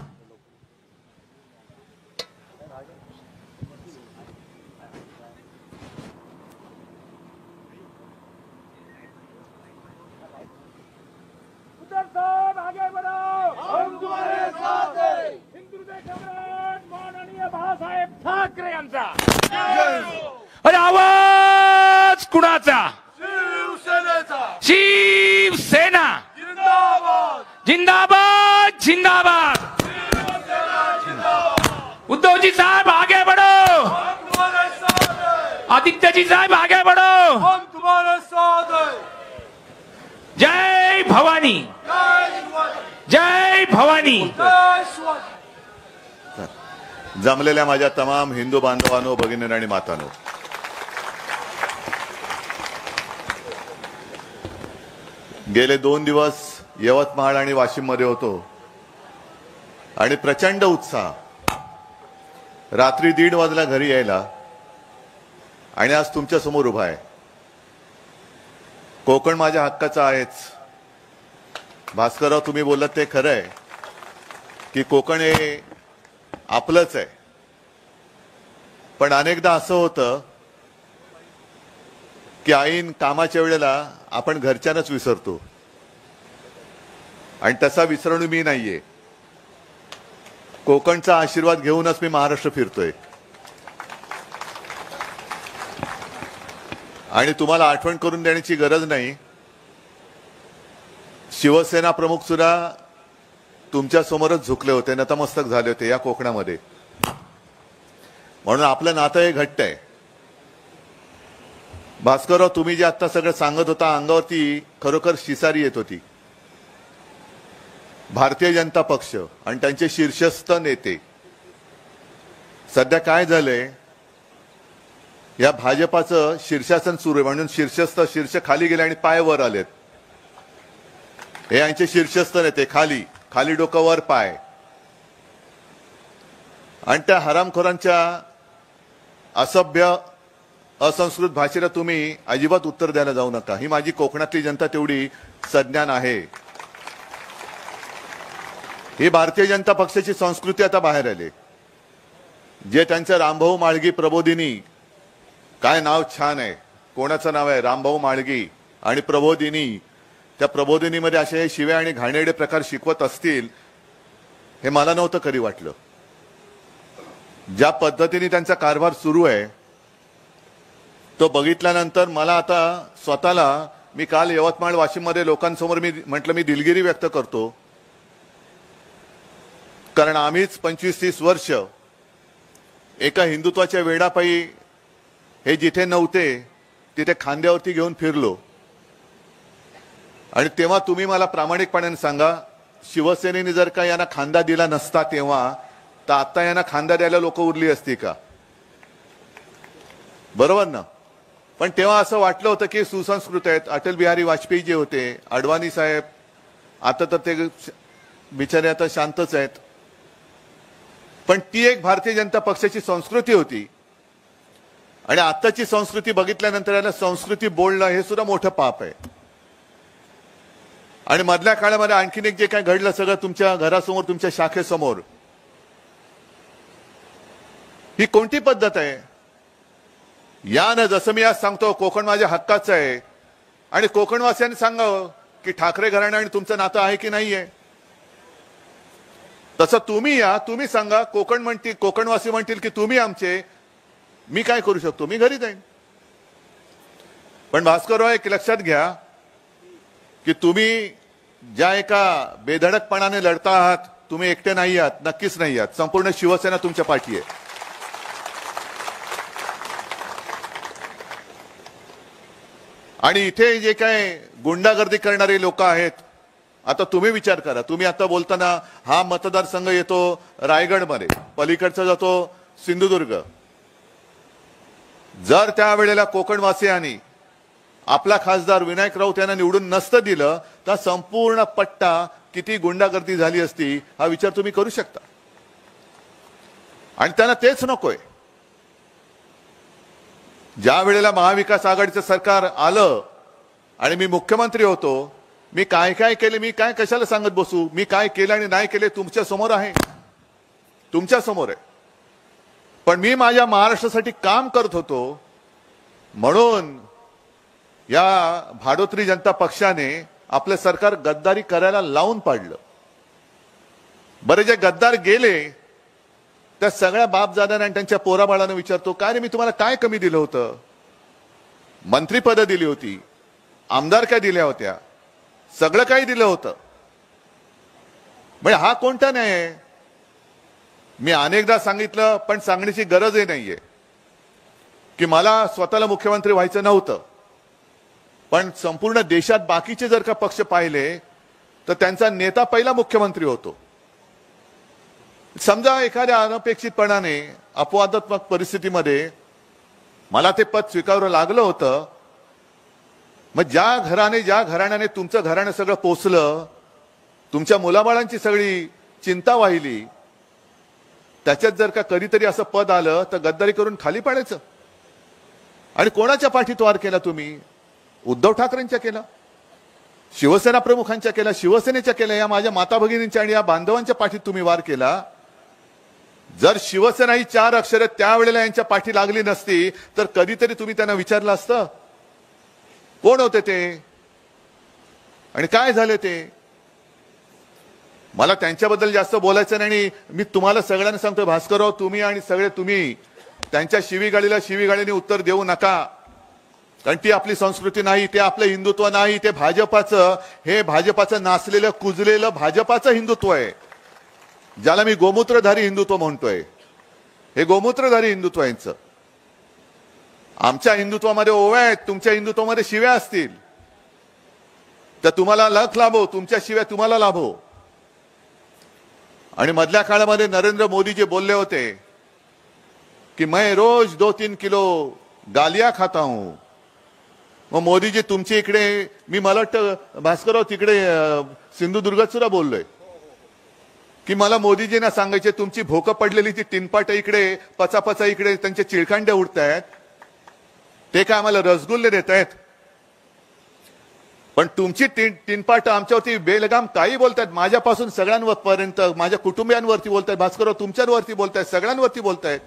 आगे बढ़ो, हम तुम्हारे साथ हैं. हिंदुत्व सम्राट माननीय बाळासाहेब ठाकरे यांचा अरे आवाज कुणाचा? शिवसेनेचा. शिवसेना जिंदाबाद. जिंदाबाद, जिंदाबाद. उद्धवजी साहब आगे बढ़ो, हम तुम्हारे साथ हैं. आदित्य जी साहब आगे बढ़ो. हम तुम्हारे साथ हैं. जय भवानी, जय शिवाजी. जय भवानी. जय शिवाजी. जमलेल्या माझ्या तमाम हिंदू बांधवांनो, भगिनी आणि मातांनो, गेले दोन दिवस यवतमाळ आणि वाशिम मध्ये होतो आणि प्रचंड उत्साह. रात्री दीड वाजला घरी यायला आणि आज तुमच्या समोर उभा आहे. कोकण माझ्या हक्काचा आहेच. भास्करराव, तुम्ही बोललात ते खरं आहे की कोकण हे आपलंच आहे. पण अनेकदा असं होतं की ऐन कामाच्या वेळेला आपण घरच्यांनाच विसरतो आणि तसा विसरणू मी नाहीये. कोकणचा आशीर्वाद घेऊनच मी महाराष्ट्र फिरतोय आणि तुम्हाला आठवण करून देण्याची गरज नाही. शिवसेना प्रमुख सुद्धा तुमच्या समोरच झुकले होते, नतमस्तक झाले होते या कोकणामध्ये. म्हणून आपलं नातं हे घट्ट आहे. भास्करराव, तुम्ही जे आता सगळं सांगत होता अंगावरती खरोखर शिसारी येत होती. भारतीय जनता पक्ष आणि त्यांचे शीर्षस्थ नेते, सध्या काय झालंय, या भाजपाचं शीर्षासन सुरू आहे म्हणून शीर्षस्थ शीर्ष खाली गेले आणि पाय वर आलेत. हे यांचे शीर्षस्थ नेते खाली खाली डोकं वर पाय. आणि त्या हरामखोरांच्या असभ्य असंस्कृत भाषेला तुम्ही अजिबात उत्तर द्यायला जाऊ नका. ही माझी कोकणातली जनता तेवढी सज्ञान आहे. ही भारतीय जनता पक्षाची संस्कृती आता बाहेर आली. जे त्यांचं रामभाऊ माळगी प्रबोधिनी, काय नाव छान आहे, कोणाचं नाव आहे, रामभाऊ माळगी आणि प्रबोधिनी. त्या प्रबोधिनीमध्ये असे शिव्या आणि घाणेरडे प्रकार शिकवत असतील हे मला नव्हतं कधी वाटलं. ज्या पद्धतीने त्यांचा कारभार सुरू आहे तो बघितल्यानंतर मला आता स्वतःला, मी काल यवतमाळ वाशिममध्ये लोकांसमोर मी म्हटलं मी दिलगिरी व्यक्त करतो, कारण आम्हीच पंचवीस तीस वर्ष एका हिंदुत्वाच्या वेडापायी हे जिथे नव्हते तिथे खांद्यावरती घेऊन फिरलो. आणि तेव्हा तुम्ही मला प्रामाणिकपणाने सांगा, शिवसेनेने जर का यांना खांदा दिला नसता तेव्हा, तर आता यांना खांदा द्यायला लोक उरली असती का? बरोबर ना? पण तेव्हा असं वाटलं होतं की सुसंस्कृत आहेत. अटल बिहारी वाजपेयी जे होते, अडवाणी साहेब, आता तर ते बिचारे आता शांतच आहेत. पण ती एक भारतीय जनता पक्षाची संस्कृती होती. आणि आताची संस्कृती बघितल्यानंतर याला संस्कृती बोलणं हे सुद्धा मोठं पाप आहे. आणि मधल्या काळामध्ये आणखीन एक जे काय घडलं सगळं तुमच्या घरासमोर, तुमच्या शाखेसमोर, ही कोणती पद्धत आहे? यानं जसं मी आज सांगतो कोकण माझ्या हक्काचं आहे आणि कोकणवासियांनी सांगावं की ठाकरे घराणं आणि तुमचं नातं आहे की नाहीये. तसं तुम्ही या, तुम्ही सांगा. कोकण म्हणतील, कोकणवासी म्हणतील की तुम्ही आमचे, मी काय करू शकतो? मी घरी जाईन. पण भास्करराव, एक लक्षात घ्या की तुम्ही ज्या एका बेधडकपणाने लढता आहात, तुम्ही एकटे नाही आहात, नक्कीच नाही आहात. संपूर्ण शिवसेना तुमच्या पाठी आहे. आणि इथे जे काय गुंडागर्दी करणारे लोक आहेत, आता तुम्ही विचार करा. तुम्ही आता बोलताना हा मतदारसंघ येतो रायगडमध्ये, पलीकडचा जातो सिंधुदुर्ग. जर त्यावेळेला कोकणवासियांनी आपला खासदार विनायक राऊत यांना निवडून नसतं दिलं तर संपूर्ण पट्टा किती गुंडागर्दी झाली असती हा विचार तुम्ही करू शकता. आणि त्यांना तेच नकोय. ज्या वेळेला महाविकास आघाडीचं सरकार आलं आणि मी मुख्यमंत्री होतो, मी काय काय केले, मी काय कशाला सांगत बसू, मी काय केलं आणि नाही केले तुमच्या समोर आहे, तुमच्या समोर आहे. पण मी माझ्या महाराष्ट्रासाठी काम करत होतो म्हणून या भाडोत्री जनता पक्षाने आपलं सरकार गद्दारी करायला लावून पाडलं. बरे जे गद्दार गेले त्या सगळ्या बापजाद्यांना आणि त्यांच्या पोराबाळांना विचारतो, काय रे मी तुम्हाला काय कमी दिलं होतं? मंत्रीपदं दिली होती, आमदारक्या दिल्या होत्या, सगळं काही दिलं होतं. म्हणजे हा कोणता न्याय आहे? मी अनेकदा सांगितलं पण सांगण्याची गरजही नाहीये की मला स्वतःला मुख्यमंत्री व्हायचं नव्हतं. पण संपूर्ण देशात बाकीचे जर का पक्ष पाहिले तर त्यांचा नेता पहिला मुख्यमंत्री होतो. समजा एखाद्या अनपेक्षितपणाने अपवादात्मक परिस्थितीमध्ये मला ते पद स्वीकारावं लागलं होतं, मग ज्या घराने ज्या घराण्याने तुमचं घराणं सगळं पोचलं, तुमच्या मुलाबाळांची सगळी चिंता वाहिली, त्याच्यात जर का कधीतरी असं पद आलं तर गद्दारी करून खाली पाडायचं. आणि कोणाच्या पाठीत वार केला तुम्ही? उद्धव ठाकरेंच्या केला, शिवसेना प्रमुखांच्या केला, शिवसेनेच्या केला, या माझ्या माता भगिनींच्या आणि या बांधवांच्या पाठीत तुम्ही वार केला. जर शिवसेना ही चार अक्षरं त्यावेळेला यांच्या पाठी लागली नसती तर कधीतरी तुम्ही त्यांना विचारलं असतं कोण होते ते आणि काय झाले ते. मला त्यांच्याबद्दल जास्त बोलायचं नाही आणि मी तुम्हाला सगळ्यांना सांगतो, भास्करराव तुम्ही आणि सगळे तुम्ही त्यांच्या शिवीगाळीला शिवीगाळीने उत्तर देऊ नका, कारण ती आपली संस्कृती नाही, ते आपलं हिंदुत्व नाही, ते भाजपाचं, हे भाजपाचं नाचलेलं कुजलेलं भाजपाचं हिंदुत्व आहे, ज्याला मी गोमूत्रधारी हिंदुत्व म्हणतोय. हे गोमूत्रधारी हिंदुत्व यांचं. आमच्या हिंदुत्वामध्ये ओव्या आहेत, तुमच्या हिंदुत्वामध्ये शिव्या असतील तर तुम्हाला लख लाभो, तुमच्या शिव्या तुम्हाला लाभो. आणि मधल्या काळामध्ये नरेंद्र मोदी जे बोलले होते की मैं रोज दो तीन किलो गालिया खाता हूं, मग मोदीजी तुमची इकडे, मी मला वाटतं भास्करराव तिकडे सिंधुदुर्गात सुद्धा बोललोय की मला मोदीजींना सांगायचे तुमची भोकं पडलेली ती टिनपाट इकडे पचापचा इकडे त्यांचे चिळखांडे उडतायत, ते काय आम्हाला रसगुल्ले देत आहेत, पण तुमची टिन टिनपाट आमच्यावरती बेलगाम काही बोलतायत, माझ्यापासून सगळ्यांपर्यंत माझ्या कुटुंबियांवरती बोलतायत, भास्करराव तुमच्यावरती बोलतायत, सगळ्यांवरती बोलतायत.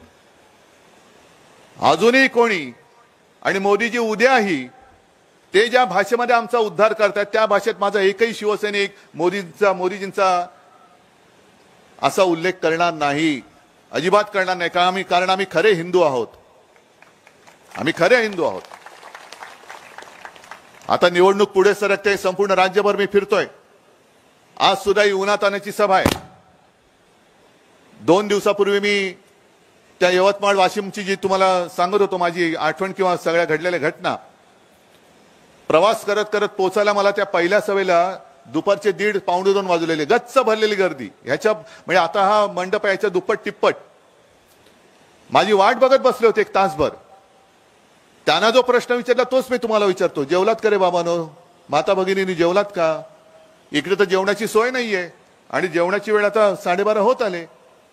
अजूनही कोणी, आणि मोदीजी उद्याही ते ज्या भाषेमध्ये आमचा उद्धार करतायत त्या भाषेत माझा एकही शिवसैनिक मोदींचा मोदीजींचा असा उल्लेख करणार नाही, अजिबात करणार नाही. कारण आम्ही कारण आम्ही खरे हिंदू आहोत, आम्ही खरे हिंदू आहोत. आता निवडणूक पुढे सरकते, संपूर्ण राज्यभर मी फिरतोय. आज सुद्धा ही उन्हातान्हाची सभा आहे. दोन दिवसापूर्वी मी त्या यवतमाळ वाशिमची जी तुम्हाला सांगत होतो माझी आठवण किंवा सगळ्या घडलेल्या घटना, प्रवास करत करत पोहोचायला मला त्या पहिल्या सभेला दुपारचे दीड पावणे दोन वाजलेले, गच्च भरलेली गर्दी. ह्याच्या म्हणजे आता हा मंडप याच्या दुप्पट तिप्पट. माझी वाट बघत बसले होते एक तासभर. त्यांना जो प्रश्न विचारला तोच मी तुम्हाला विचारतो, जेवलात का रे बाबानो, माता भगिनींनी जेवलात का? इकडे तर जेवणाची सोय नाहीये आणि जेवणाची वेळ आता साडेबारा होत आले.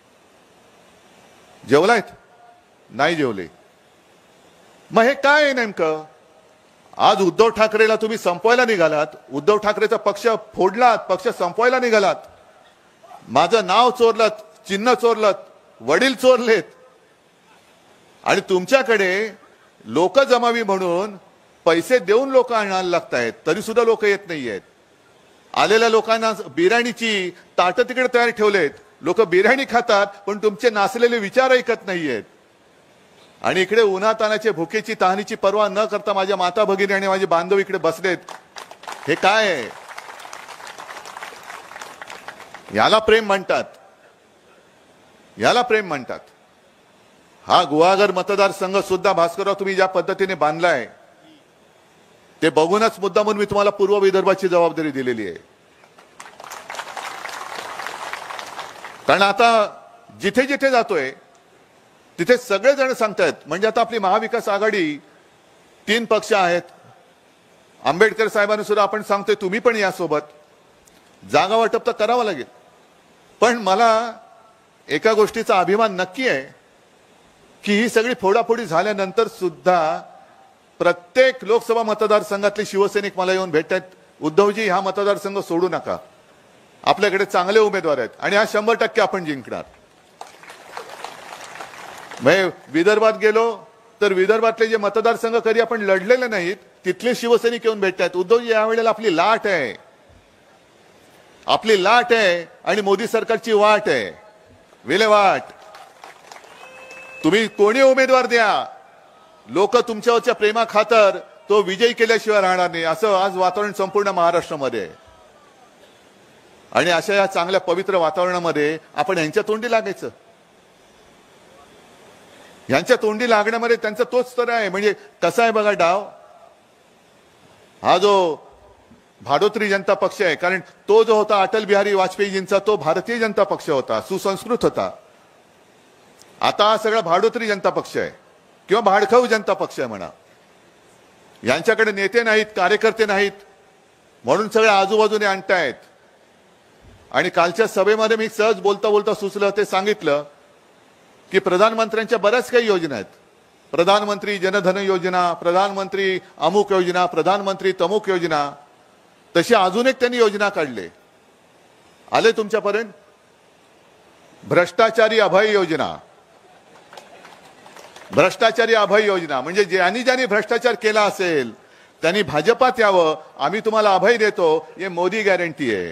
जेवलायत? नाही जेवले. मग हे काय आहे नेमकं? आज उद्धव ठाकरेला तुम्ही संपवायला निघालात, उद्धव ठाकरेचा पक्ष फोडलात, पक्ष संपवायला निघालात, माझं नाव चोरलत, चिन्ह चोरलत, वडील चोरलेत, आणि तुमच्याकडे लोक जमावी म्हणून पैसे देऊन लोक आणायला लागतायत, तरी सुद्धा लोक येत नाहीयेत. आलेल्या लोकांना बिर्याणीची ताटं तिकडे तयार ठेवलेत, लोक बिर्याणी खातात पण तुमचे नासलेले विचार ऐकत नाहीयेत. आणि इकडे उन्हातानाचे भुकेची तहानीची पर्वा न करता माझ्या माता भगिनी आणि माझे बांधव इकडे बसलेत. हे काय आहे? याला प्रेम म्हणतात, याला प्रेम म्हणतात. हा गुहागर मतदारसंघ सुद्धा भास्करराव तुम्ही ज्या पद्धतीने बांधलाय ते बघूनच मुद्दामून मी तुम्हाला पूर्व विदर्भाची जबाबदारी दिलेली आहे. कारण आता जिथे जिथे जातोय तिथे सगळेजण सांगतायत, म्हणजे आता आपली महाविकास आघाडी तीन पक्ष आहेत, आंबेडकर साहेबांनी सुद्धा आपण सांगतोय तुम्ही पण यासोबत, जागा वाटप तर करावं लागेल. पण मला एका गोष्टीचा अभिमान नक्की आहे की ही सगळी फोडाफोडी झाल्यानंतर सुद्धा प्रत्येक लोकसभा मतदारसंघातले शिवसैनिक मला येऊन भेटतात, उद्धवजी हा मतदारसंघ सोडू नका, आपल्याकडे चांगले उमेदवार आहेत आणि हा शंभर टक्के आपण जिंकणार. म्हणजे विदर्भात गेलो तर विदर्भातले जे मतदारसंघ कधी आपण लढलेले नाहीत तिथले शिवसैनिक येऊन भेटतात, उद्धवजी यावेळेला आपली लाट आहे, आपली लाट आहे आणि मोदी सरकारची वाट आहे, विल्हेवाट. तुम्ही कोणी उमेदवार द्या, लोक तुमच्यावरच्या प्रेमा खातर तो विजयी केल्याशिवाय राहणार नाही, असं आज वातावरण संपूर्ण महाराष्ट्रामध्ये आहे. आणि अशा या चांगल्या पवित्र वातावरणामध्ये आपण यांच्या तोंडी लागायचं, यांच्या तोंडी लागण्यामध्ये त्यांचा तोच तर आहे. म्हणजे कसा आहे बघा डाव, हा जो भाडोत्री जनता पक्ष आहे, कारण तो जो होता अटल बिहारी वाजपेयीजींचा तो भारतीय जनता पक्ष होता, सुसंस्कृत होता. आता हा सगळा भाडोत्री जनता पक्ष आहे किंवा भाडखाऊ जनता पक्ष आहे म्हणा. यांच्याकडे नेते नाहीत, कार्यकर्ते नाहीत, म्हणून सगळे आजूबाजूने आणतायत. आणि कालच्या सभेमध्ये मी सहज बोलता बोलता सुचलं ते सांगितलं की प्रधानमंत्र्यांच्या बऱ्याच काही योजना आहेत. प्रधानमंत्री जनधन योजना, प्रधानमंत्री अमुक योजना, प्रधानमंत्री तमुक योजना, तशी अजून एक त्यांनी योजना काढली. आले तुमच्यापर्यंत? भ्रष्टाचारी अभय योजना. भ्रष्टाचारी अभय योजना म्हणजे ज्यांनी ज्यांनी भ्रष्टाचार केला असेल त्यांनी भाजपात यावं, आम्ही तुम्हाला अभय देतो. हे मोदी गॅरंटी आहे,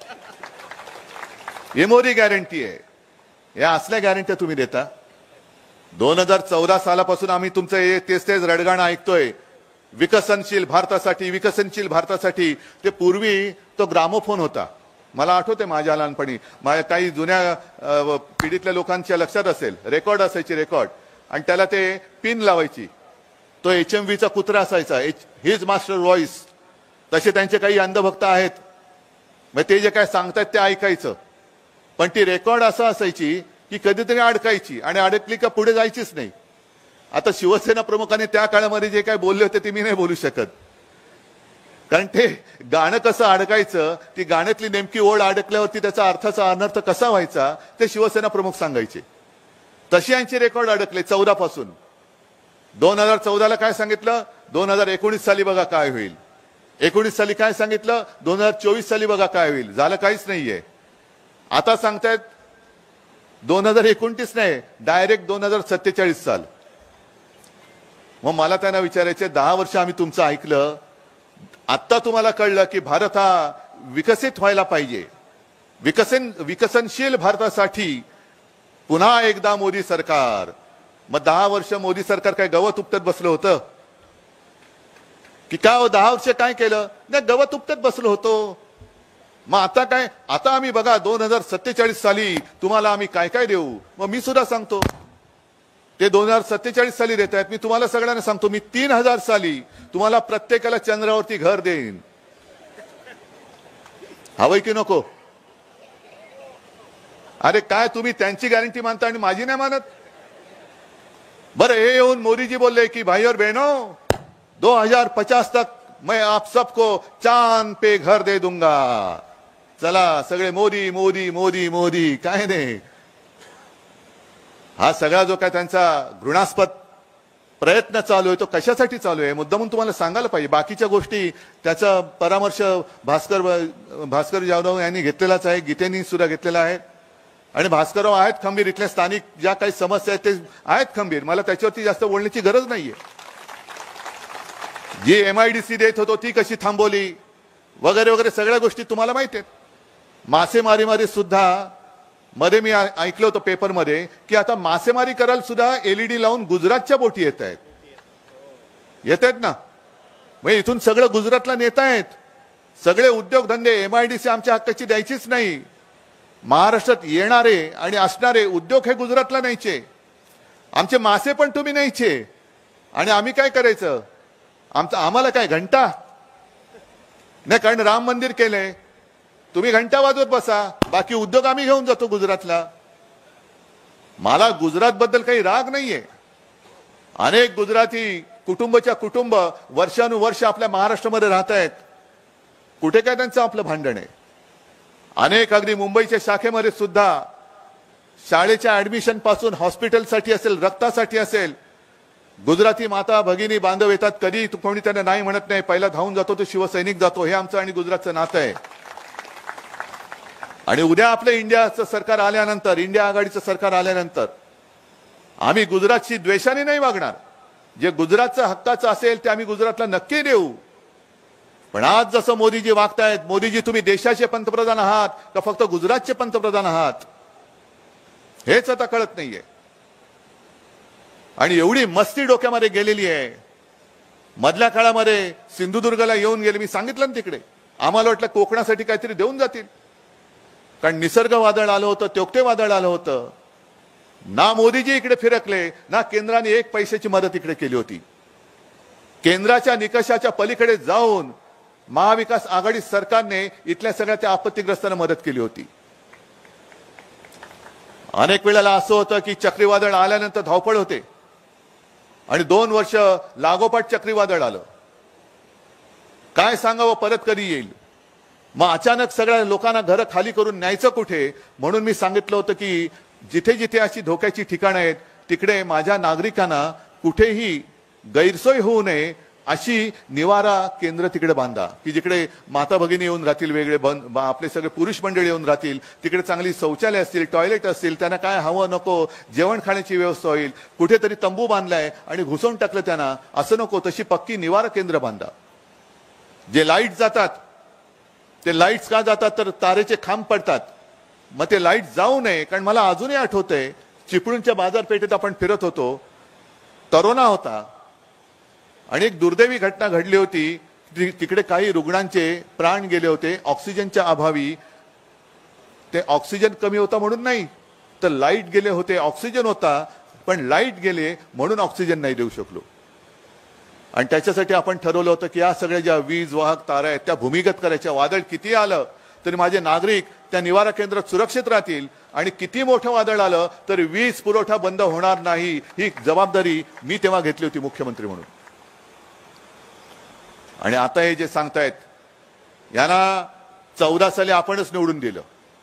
हे मोदी गॅरंटी आहे. या असल्या गॅरंट्या तुम्ही देता. दोन हजार चौदा सालापासून आम्ही तुमचं हे तेच तेच रडगाणं ऐकतोय, विकसनशील भारतासाठी, विकसनशील भारतासाठी. ते पूर्वी तो ग्रामोफोन होता, मला आठवते माझ्या लहानपणी, माझ्या काही जुन्या पिढीतल्या लोकांच्या लक्षात असेल, रेकॉर्ड असायची, रेकॉर्ड, आणि त्याला ते पिन लावायची. तो एच एम व्हीचा कुत्रा असायचा, हिज मास्टर व्हॉइस. तसे त्यांचे काही अंधभक्त आहेत, मग ते जे काय सांगतात ते ऐकायचं. पण ती रेकॉर्ड असं असायची की कधीतरी अडकायची आणि अडकली का पुढे जायचीच नाही. आता शिवसेना प्रमुखांनी त्या काळामध्ये जे काय बोलले होते ते मी नाही बोलू शकत, कारण ते गाणं कसं अडकायचं, ती गाण्यातली नेमकी ओळ अडकल्यावरती त्याचा अर्थाचा अनर्थ कसा व्हायचा ते शिवसेना प्रमुख सांगायचे. तशी यांची रेकॉर्ड अडकले चौदा पासून. दोन हजार चौदाला काय सांगितलं, दोन हजार एकोणीस साली बघा काय होईल. एकोणीस साली काय सांगितलं, दोन हजार चोवीस साली बघा काय होईल. झालं काहीच नाहीये. आता सांगतायत दोन हजार एकोणतीस नाही, डायरेक्ट दोन हजार सत्तेचाळीस साल. मग मला त्यांना विचारायचे, दहा वर्ष आम्ही तुमचं ऐकलं, आता तुम्हाला कळलं की भारत हा विकसित व्हायला पाहिजे, विकसन विकसनशील भारतासाठी पुन्हा एकदा मोदी सरकार. मग दहा वर्ष मोदी सरकार काय गवत उपटत बसलं होतं की काय? हो, दहा वर्ष काय केलं? नाही, गवत उपटत बसलो होतो. मग आता काय? आता आम्ही बघा दोन हजार सत्तेचाळीस साली तुम्हाला आम्ही काय काय देऊ. मग मी सुद्धा सांगतो, ते दोन हजार सत्तेचाळीस साली देत आहेत, मी तुम्हाला सगळ्यांना सांगतो, मी तीन हजार साली तुम्हाला प्रत्येकाला चंद्रावरती घर देईन. हवंय की नको? अरे काय तुम्ही त्यांची गॅरंटी मानता आणि माझी नाही मानत? बरं, हे येऊन मोदीजी बोलले की भाई और बहनों, दो हजार पचास तक मैं आप सबको चांद पे घर दे दूंगा. चला सगळे मोदी मोदी मोदी मोदी. काय नाही, हा सगळा जो काय त्यांचा घृणास्पद प्रयत्न चालू आहे तो कशासाठी चालू आहे मुद्दामून तुम्हाला सांगायला पाहिजे. बाकीच्या गोष्टी त्याचा परामर्श भास्कर भास्कर जाधव यांनी घेतलेलाच आहे, गीतेनी सुद्धा घेतलेला आहे. आणि भास्करराव आहेत खंबीर, इथल्या स्थानिक ज्या काही समस्या आहेत ते आहेत खंबीर. मला त्याच्यावरती जास्त बोलण्याची गरज नाहीये. जी एमआयडीसी देत होतो ती कशी थांबवली वगैरे वगैरे सगळ्या गोष्टी तुम्हाला माहिती आहेत. मासेमारीमध्ये सुद्धा मध्ये मी ऐकलं होतं पेपरमध्ये की आता मासेमारी करायला सुद्धा एलईडी लावून गुजरातच्या बोटी येत आहेत. येत आहेत ना, मग इथून सगळं गुजरातला नेत आहेत. सगळे उद्योगधंदे एमआयडीसी आमच्या हक्काची द्यायचीच नाही. महाराष्ट्रात येणारे आणि असणारे उद्योग हे गुजरातला न्यायचे. आमचे मासे पण तुम्ही न्यायचे. आणि आम्ही काय करायचं? आमचं आम्हाला काय घंटा नाही, कारण राम मंदिर केलंय, तुम्ही घंटा वाजवत बसा, बाकी उद्योग आम्ही घेऊन जातो गुजरातला. मला गुजरात बद्दल काही राग नाहीये. अनेक गुजराती कुटुंबाच्या कुटुंब वर्षानुवर्ष आपल्या महाराष्ट्रामध्ये राहत आहेत. कुठे काय त्यांचं आपलं भांडण आहे? अनेक अगदी मुंबईच्या शाखेमध्ये सुद्धा शाळेच्या ऍडमिशन पासून हॉस्पिटलसाठी असेल, रक्तासाठी असेल, गुजराती माता भगिनी बांधव येतात. कधी कोणी त्यांना नाही म्हणत नाही, पहिला धावून जातो तो शिवसैनिक जातो. हे आमचं आणि गुजरातचं नातं आहे. आणि उद्या आपलं इंडियाचं सरकार आल्यानंतर, इंडिया आघाडीचं सरकार आल्यानंतर आम्ही गुजरातशी द्वेषाने नाही वागणार. जे गुजरातचं हक्काचं असेल ते आम्ही गुजरातला नक्की देऊ. पण आज जसं मोदीजी वागतायत, मोदीजी तुम्ही देशाचे पंतप्रधान आहात का फक्त गुजरातचे पंतप्रधान आहात हेच आता कळत नाहीये. आणि एवढी मस्ती डोक्यामध्ये गेलेली आहे. मधल्या काळामध्ये सिंधुदुर्गला येऊन गेले, मी सांगितलं ना तिकडे, आम्हाला वाटलं कोकणासाठी काहीतरी देऊन जातील, कारण निसर्ग वादळ आलं होतं, त्योक्ते वादळ आलं होतं. ना मोदीजी इकडे फिरकले, ना केंद्राने एक पैशाची मदत इकडे केली होती. केंद्राच्या निकषाच्या पलीकडे जाऊन महाविकास आघाडी सरकारने इथल्या सगळ्या त्या आपत्तीग्रस्तांना मदत केली होती. अनेक वेळेला असं होतं की चक्रीवादळ आल्यानंतर धावपळ होते आणि दोन वर्ष लागोपाठ चक्रीवादळ आलं. काय सांगावं, परत कधी येईल? मग अचानक सगळ्या लोकांना घरं खाली करून न्यायचं कुठे? म्हणून मी सांगितलं होतं की जिथे जिथे अशी धोक्याची ठिकाणं आहेत तिकडे माझ्या नागरिकांना कुठेही गैरसोय होऊ नये अशी निवारा केंद्र तिकडे बांधा, की जिकडे माता भगिनी येऊन राहतील, वेगळे बंद आपले सगळे पुरुष मंडळी येऊन राहतील, तिकडे चांगली शौचालय असतील, टॉयलेट असतील, त्यांना काय हवं नको जेवण खाण्याची व्यवस्था होईल. कुठेतरी तंबू बांधलाय आणि घुसवून टाकलं त्यांना, असं नको. तशी पक्की निवारा केंद्र बांधा. जे लाईट जातात ते लाईट्स का जातात तर तारेचे खांब पडतात, मग ते लाईट जाऊ नये. कारण मला अजूनही आठवतंय चिपळूणच्या बाजारपेठेत आपण फिरत होतो, तरोना होता आणि एक दुर्दैवी घटना घडली होती. तिकडे काही रुग्णांचे प्राण गेले होते ऑक्सिजनच्या अभावी. ते ऑक्सिजन कमी होता म्हणून नाही, तर लाईट गेले होते. ऑक्सिजन होता पण लाईट गेले म्हणून ऑक्सिजन नाही देऊ शकलो. आणि त्याच्यासाठी आपण ठरवलं होतं की या सगळ्या ज्या वीज वाहक तारा आहेत त्या भूमिगत करायच्या. वादळ किती आलं तरी माझे नागरिक त्या निवारा केंद्रात सुरक्षित राहतील, आणि किती मोठं वादळ आलं तरी वीज पुरवठा बंद होणार नाही, ही जबाबदारी मी तेव्हा घेतली होती मुख्यमंत्री म्हणून. आणि आता हे जे सांगतायत यांना चौदा साली आपणच निवडून दिलं,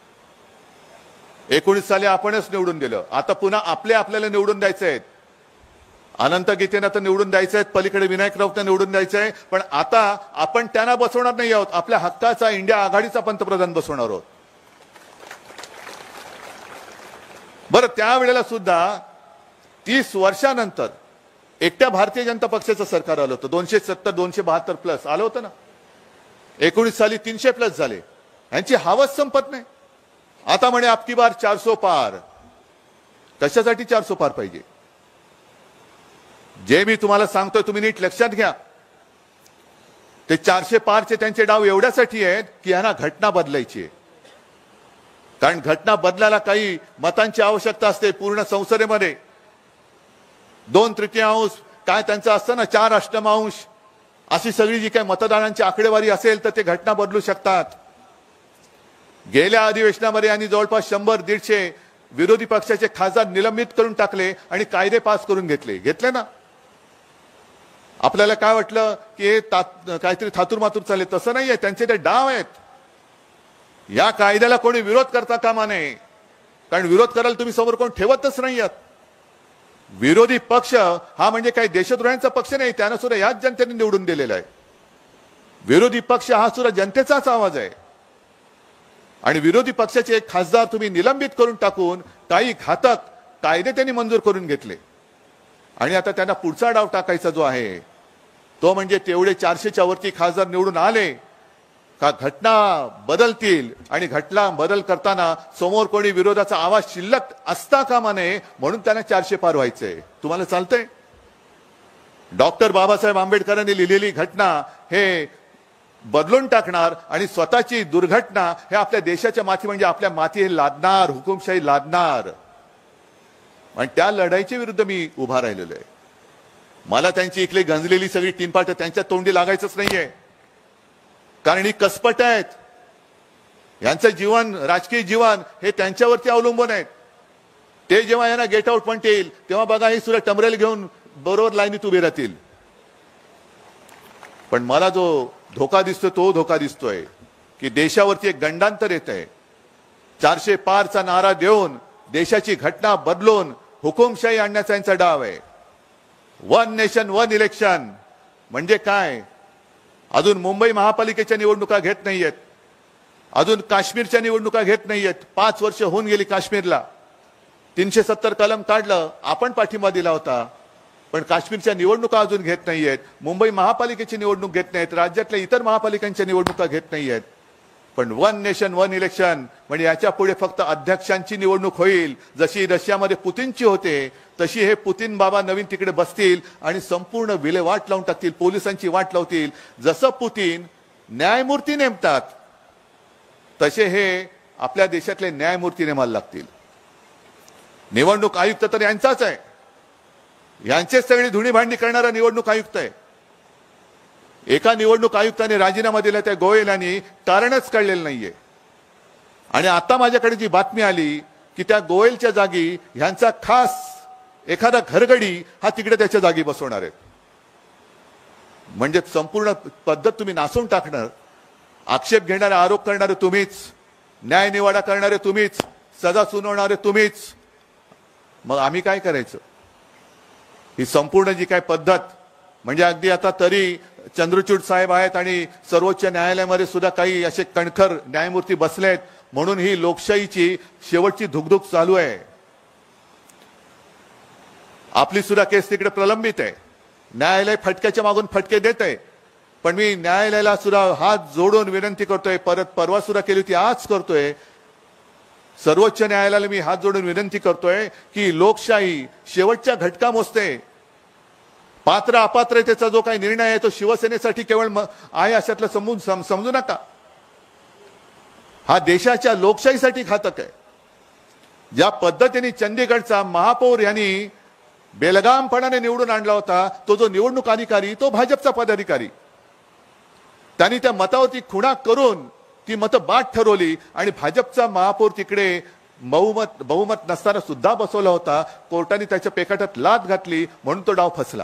एकोणीस साली आपणच निवडून दिलं, आता पुन्हा आपले आपल्याला निवडून द्यायचे आहेत. अनंत गीतेना तर निवडून द्यायचे आहेत, पलीकडे विनायक राऊतना निवडून द्यायचे आहे. पण आता आपण त्यांना बसवणार नाही आहोत, आपल्या हक्काचा इंडिया आघाडीचा पंतप्रधान बसवणार आहोत. बरं, त्यावेळेला सुद्धा तीस वर्षानंतर एकट्या भारतीय जनता पक्षाचं सरकार आलं होतं. दोनशे सत्तर दोनशे बहात्तर प्लस आलं होतं ना. एकोणीस साली तीनशे प्लस झाले. यांची हवस संपत नाही. आता म्हणे आपकी बार चारसो पार. कशासाठी चारसो पार पाहिजे? जे मी तुम्हाला सांगतोय तुम्ही नीट लक्षात घ्या. ते चारशे पारचे त्यांचे डाव एवढ्यासाठी आहेत की यांना घटना बदलायची आहे. कारण घटना बदलायला काही मतांची आवश्यकता असते. पूर्ण संसदेमध्ये दोन तृतीयांश काय त्यांचं असतं ना, चार अष्टमांश अशी सगळी जी काही मतदारांची आकडेवारी असेल तर ते घटना बदलू शकतात. गेल्या अधिवेशनामध्ये यांनी जवळपास शंभर दीडशे विरोधी पक्षाचे खासदार निलंबित करून टाकले आणि कायदे पास करून घेतले घेतले ना. आपल्याला काय वाटलं की हे काहीतरी थातूर मातूर चालले, तसं नाहीये. त्यांचे ते डाव आहेत. या कायद्याला कोणी विरोध करता कामा नये, कारण विरोध करायला तुम्ही समोर कोण ठेवतच नाही आहात. विरोधी पक्ष हा म्हणजे काही देशद्रोह्यांचा पक्ष नाही, त्यांना सुद्धा याच जनतेने निवडून दिलेला आहे. विरोधी पक्ष हा सुद्धा जनतेचाच आवाज आहे. आणि विरोधी पक्षाचे एक खासदार तुम्ही निलंबित करून टाकून काही घातक कायदे त्यांनी मंजूर करून घेतले. आणि आता त्यांना पुढचा डाव टाकायचा जो आहे तो म्हणजे तेवढे चारशेच्या वरती खासदार निवडून आले का घटना बदलतील, आणि घटना बदल करताना समोर कोणी विरोधाचा आवाज शिल्लक असता कामा नये म्हणून त्यांना चारशे पार व्हायचंय. तुम्हाला चालतंय? डॉक्टर बाबासाहेब आंबेडकरांनी लिहिलेली घटना हे बदलून टाकणार आणि स्वतःची दुर्घटना हे आपल्या देशाच्या माती म्हणजे आपल्या माती हे लादणार, हुकुमशाही लादणार. आणि त्या लढाईच्या विरुद्ध मी उभा राहिलेलो आहे. मला त्यांची इकडे गंजलेली सगळी तीनपाट त्यांच्या तोंडी लागायचंच नाहीये, कारण ही कसपट आहेत. यांचं जीवन, राजकीय जीवन हे त्यांच्यावरती अवलंबून आहे. ते जेव्हा यांना गेट आउट म्हणता येईल तेव्हा बघा ही सुद्धा टमरेल घेऊन बरोबर लाईनीत उभे राहतील. पण मला जो धोका दिसतोय तो धोका दिसतोय की देशावरती एक गंडांतर येत आहे. चारशे पारचा नारा देऊन देशाची घटना बदलून हुकुमशाही आणण्याचा यांचा डाव आहे. वन नेशन वन इलेक्शन म्हणजे काय? अजून मुंबई महापालिकेच्या निवडणुका घेत नाहीयेत, अजून काश्मीरच्या निवडणुका घेत नाहीयेत. पाच वर्ष होऊन गेली काश्मीरला. तीनशे सत्तर कलम काढलं, आपण पाठिंबा दिला होता, पण काश्मीरच्या निवडणुका अजून घेत नाहीयेत. मुंबई महापालिकेची निवडणूक घेत नाहीत, राज्यातल्या इतर महापालिकांच्या निवडणुका घेत नाहीयेत. पण वन नेशन वन इलेक्शन म्हणजे याच्या पुढे फक्त अध्यक्षांची निवडणूक होईल. जशी रशियामध्ये पुतीनची होते तशी हे पुतीन बाबा नवीन तिकडे बसतील आणि संपूर्ण विल्हेवाट लावून टाकतील, पोलिसांची वाट लावतील. जसं पुतीन न्यायमूर्ती नेमतात तसे हे आपल्या देशातले न्यायमूर्ती नेमायला लागतील. निवडणूक आयुक्त तर यांचाच आहे, यांचेच सगळी धुणी भांडी करणारा निवडणूक आयुक्त आहे. एका निवडणूक आयुक्ताने राजीनामा दिला त्या गोयल यांनी, कारणच कळलेलं नाहीये. आणि आता माझ्याकडे जी बातमी आली की त्या गोयलच्या जागी ह्यांचा खास एखादा घरगडी हा तिकडे त्याच्या जागी बसवणार आहे. म्हणजे संपूर्ण पद्धत तुम्ही नासून टाकणार. आक्षेप घेणारे, आरोप करणारे तुम्हीच, न्याय निवाडा करणारे तुम्हीच, सजा सुनावणारे तुम्हीच. मग आम्ही काय करायचं? ही संपूर्ण जी काय पद्धत, म्हणजे अगदी आता तरी चंद्रचूड साहेब आहेत आणि सर्वोच्च न्यायालयामध्ये सुद्धा काही असे कणखर न्यायमूर्ती बसलेत म्हणून ही लोकशाहीची शेवटची धुकधुक चालू आहे. आपली सुद्धा केस तिकडे प्रलंबित आहे. न्यायालय फटक्याच्या मागून फटके देत आहे. पण मी न्यायालयाला सुद्धा हात जोडून विनंती करतोय, परत परवा सुद्धा केली होती, आज करतोय, सर्वोच्च न्यायालयाला मी हात जोडून विनंती करतोय की लोकशाही शेवटच्या घटका मोजते. पात्र अपात्रतेचा जो काही निर्णय आहे तो शिवसेनेसाठी केवळ आहे अशातलं समजून समजू नका. हा देशाच्या लोकशाहीसाठी घातक आहे. ज्या पद्धतीने चंदीगडचा महापौर यांनी बेलगामपणाने निवडून आणला होता, तो जो निवडणूक अधिकारी तो भाजपचा पदाधिकारी, त्यांनी त्या मतावरती खुणा करून ती मतं बाद ठरवली आणि भाजपचा महापौर तिकडे बहुमत बहुमत नसताना सुद्धा बसवला होता. कोर्टाने त्याच्या पेकाटात लाथ घातली म्हणून तो डाव फसला.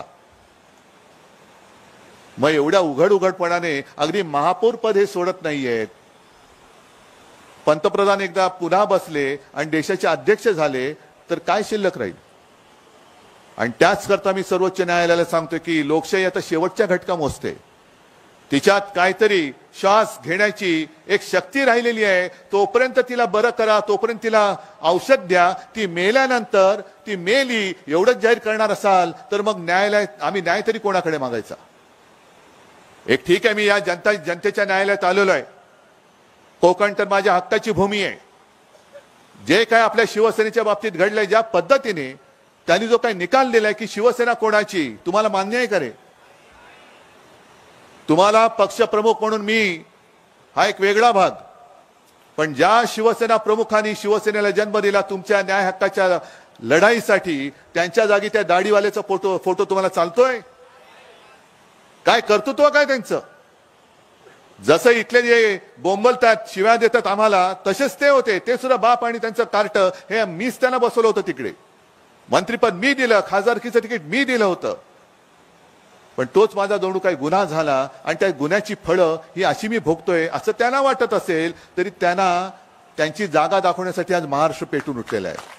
मग एवढ्या उघड उघडपणाने अगदी महापौर पद हे सोडत नाहीयेत. पंतप्रधान एकदा पुन्हा बसले आणि देशाचे अध्यक्ष झाले तर काय शिल्लक राहील? आणि त्याच करता मी सर्वोच्च न्यायालयाला सांगतोय की लोकशाही आता शेवटच्या घटका मोजते. तिच्यात काहीतरी श्वास घेण्याची एक शक्ती राहिलेली आहे. तोपर्यंत तिला बरं करा, तोपर्यंत तिला औषध द्या. ती मेल्यानंतर ती मेली एवढंच जाहीर करणार असाल तर मग न्यायालय, आम्ही न्याय तरी कोणाकडे मागायचा? एक ठीक आहे, मी या जनता जनतेच्या न्यायालयात आलेलो आहे. कोकण तर माझ्या हक्काची भूमी आहे. जे काय आपल्या शिवसेनेच्या बाबतीत घडलंय, ज्या पद्धतीने त्यांनी जो काही निकाल दिलाय की शिवसेना कोणाची, तुम्हाला मान्य आहे का रे? तुम्हाला पक्षप्रमुख म्हणून मी हा एक वेगळा भाग, पण ज्या शिवसेना प्रमुखांनी शिवसेनेला जन्म दिला तुमच्या न्याय हक्काच्या लढाईसाठी, त्यांच्या जागी त्या दाढीवाल्याचा फोटो फोटो तुम्हाला चालतोय? काय कर्तृत्व काय त्यांचं? जसं इथले जे बोंबलतात, शिव्या देतात आम्हाला, तसेच ते होते. ते सुद्धा बाप आणि त्यांचं कार्ट हे मीच त्यांना बसवलं होतं तिकडे. मंत्रीपद मी दिलं, खासदारकीचं तिकीट मी दिलं होतं. पण तोच माझा जणू काही गुन्हा झाला आणि त्या गुन्ह्याची फळं ही अशी मी भोगतोय असं त्यांना वाटत असेल तरी त्यांना त्यांची जागा दाखवण्यासाठी आज महाराष्ट्र पेटून उठलेला आहे.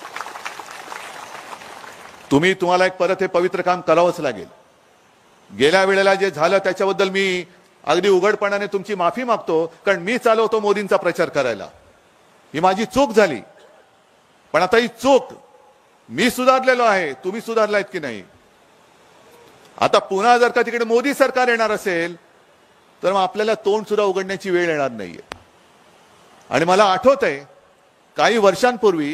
तुम्ही तुम्हाला एक परत हे पवित्र काम करावंच लागेल. गेल्या वेळेला जे झालं त्याच्याबद्दल मी अगदी उघडपणाने तुमची माफी मागतो, कारण मी चालवतो मोदींचा प्रचार करायला. ही माझी चूक झाली. पण आता ही चूक मी सुधारलेलो आहे, तुम्ही सुधारलायत की नाही? आता पुन्हा जर का तिकडे मोदी सरकार येणार असेल तर मग आपल्याला तोंड सुद्धा उघडण्याची वेळ येणार नाहीये. आणि मला आठवतंय काही वर्षांपूर्वी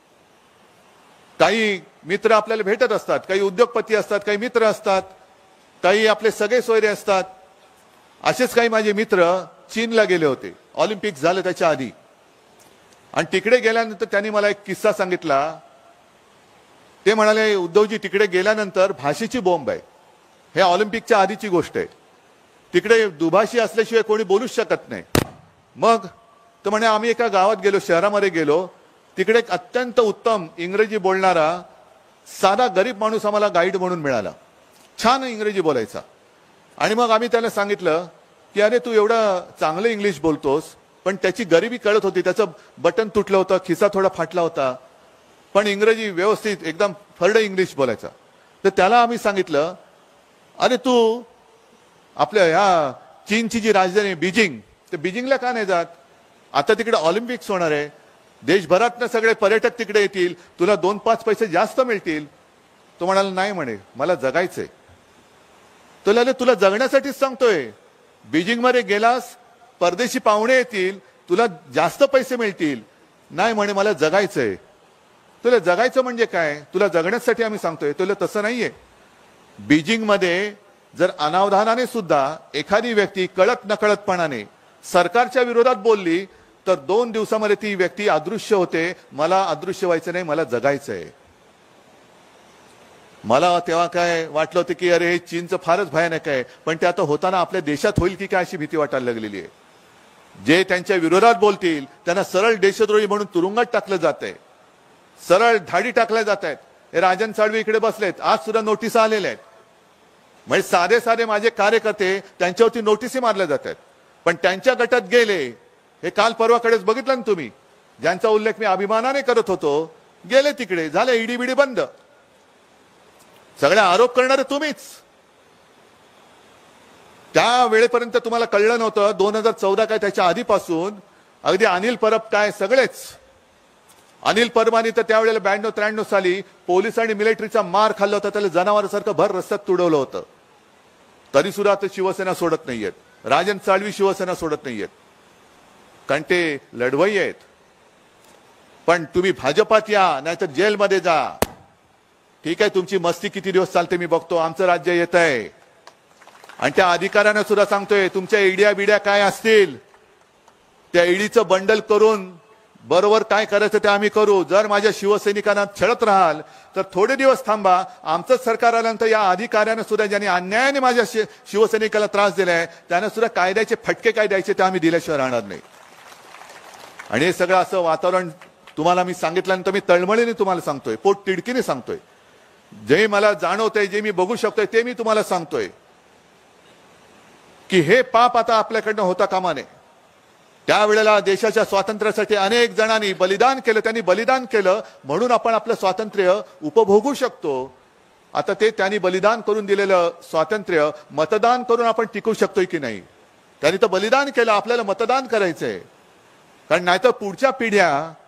काही मित्र आपल्याला भेटत असतात, काही उद्योगपती असतात, काही मित्र असतात, काही आपले सगळे सोयरे असतात. असेच काही माझे मित्र चीनला गेले होते, ऑलिम्पिक झालं त्याच्या आधी. आणि तिकडे गेल्यानंतर त्यांनी मला एक किस्सा सांगितला. ते म्हणाले, उद्धवजी तिकडे गेल्यानंतर भाषेची बोंब आहे. हे ऑलिम्पिकच्या आधीची गोष्ट आहे. तिकडे दुभाषी असल्याशिवाय कोणी बोलूच शकत नाही. मग तर म्हणे आम्ही एका गावात गेलो, शहरामध्ये गेलो, तिकडे एक अत्यंत उत्तम इंग्रजी बोलणारा साधा गरीब माणूस आम्हाला गाईड म्हणून मिळाला. छान इंग्रजी बोलायचा. आणि मग आम्ही त्याला सांगितलं की अरे तू एवढं चांगलं इंग्लिश बोलतोस, पण त्याची गरिबी कळत होती. त्याचं बटन तुटलं होतं, खिसा थोडा फाटला होता, पण इंग्रजी व्यवस्थित एकदम फरड इंग्लिश बोलायचा. तर त्याला आम्ही सांगितलं, अरे तू आपल्या ह्या चीनची जी राजधानी बीजिंग, ते बीजिंगला का नाही जात? आता तिकडे ऑलिम्पिक्स होणार आहे, देशभरातनं सगळे पर्यटक तिकडे येतील, तुला दोन पाच पैसे जास्त मिळतील. तो म्हणाला नाही म्हणे, मला जगायचंय. तो म्हणाले तुला जगण्यासाठीच सांगतोय. बीजिंगमध्ये गेलास, परदेशी पाहुणे येतील, तुला जास्त पैसे मिळतील. नाही म्हणे, मला जगायचंय. तुला जगायचं म्हणजे काय? तुला जगण्यासाठी आम्ही सांगतोय. तुला तसं नाहीये. बीजिंगमध्ये जर अनावधानाने सुद्धा एखादी व्यक्ती कळत नकळतपणाने सरकारच्या विरोधात बोलली तर दोन दिवसामध्ये ती व्यक्ती अदृश्य होते. मला अदृश्य व्हायचं नाही, मला जगायचंय. मला तेव्हा काय वाटलं होतं की अरे हे चीनचं फारच भयानक आहे, पण ते आता होताना आपल्या देशात होईल की काय अशी भीती वाटायला लागलेली आहे. जे त्यांच्या विरोधात बोलतील त्यांना सरळ देशद्रोही म्हणून तुरुंगात टाकलं जातंय, सरळ धाडी टाकल्या जात आहेत. हे राजन साळवी इकडे बसलेत, आज सुद्धा नोटीस आलेल्या आहेत. म्हणजे साधे साधे माझे कार्यकर्ते त्यांच्यावरती नोटीसी मारल्या जात आहेत. पण त्यांच्या गटात गेले हे काल परवाकडेच बघितलं ना तुम्ही, ज्यांचा उल्लेख मी अभिमानाने करत होतो गेले तिकडे, झाले ईडी बिडी बंद. सगळे आरोप करणारे तुम्हीच. त्या वेळेपर्यंत तुम्हाला कळलं नव्हतं. दोन हजार चौदा काय त्याच्या आधीपासून अगदी अनिल परब काय सगळेच. अनिल परबानी तर त्यावेळेला ब्याण्णव त्र्याण्णव साली पोलीस आणि मिलिटरीचा मार खाल्ला होता, त्याला जनावरासारखं भर रस्त्यात तुडवलं होतं. तरी सुद्धा ते शिवसेना सोडत नाहीयेत. राजन साळवी शिवसेना सोडत नाहीयेत, कारण ते लढवई आहेत. पण तुम्ही भाजपात या नाहीतर जेलमध्ये जा. ठीक आहे, तुमची मस्ती किती दिवस चालते मी बघतो. आमचं राज्य येत आहे आणि त्या अधिकाऱ्यांना सुद्धा सांगतोय, तुमच्या ईड्या बिड्या काय असतील त्या ईडीचं बंडल करून बरोबर काय करायचं ते आम्ही करू. जर माझ्या शिवसैनिकांना छळत राहाल तर थोडे दिवस थांबा. आमचंच सरकार आल्यानंतर या अधिकाऱ्यांना सुद्धा ज्यांनी अन्यायाने माझ्या शिवसैनिकाला त्रास दिलाय त्यांना सुद्धा कायद्याचे फटके काय द्यायचे ते आम्ही दिल्याशिवाय राहणार नाही. आणि हे सगळं असं वातावरण तुम्हाला मी सांगितल्यानंतर मी तळमळीने तुम्हाला सांगतोय, पोट तिडकीने सांगतोय. जे मला जाणवतंय, जे मी बघू शकतोय ते मी तुम्हाला सांगतोय की हे पाप आता आपल्याकडनं होता कामा नये. त्यावेळेला देशाच्या स्वातंत्र्यासाठी अनेक जणांनी बलिदान केलं, त्यांनी बलिदान केलं म्हणून आपण आपलं स्वातंत्र्य उपभोगू शकतो. आता ते त्यांनी बलिदान करून दिलेलं स्वातंत्र्य मतदान करून आपण टिकू शकतोय की नाही. त्यांनी तर बलिदान केलं, आपल्याला मतदान करायचंय. कारण नाहीतर पुढच्या पिढ्या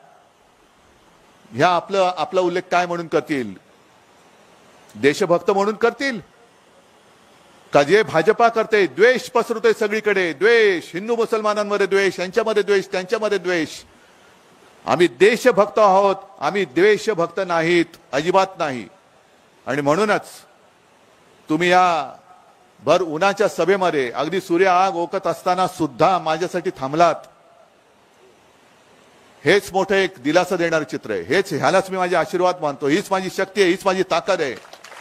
ह्या आपलं आपला उल्लेख काय म्हणून करतील, देशभक्त म्हणून करतील का जे भाजपा करते. द्वेष पसरवते सगळीकडे, द्वेष, हिंदू मुसलमानांमध्ये द्वेष, यांच्यामध्ये द्वेष, त्यांच्यामध्ये द्वेष. आम्ही देशभक्त आहोत, आम्ही द्वेषभक्त नाहीत, अजिबात नाही. आणि म्हणूनच तुम्ही या भर उन्हाच्या सभेमध्ये अगदी सूर्य आग ओकत असताना सुद्धा माझ्यासाठी थांबलात. हेच मोठं एक दिलासा देणारं चित्र आहे. हेच ह्यालाच मी माझे आशीर्वाद मानतो. हीच माझी शक्ती आहे, हीच माझी ताकद आहे.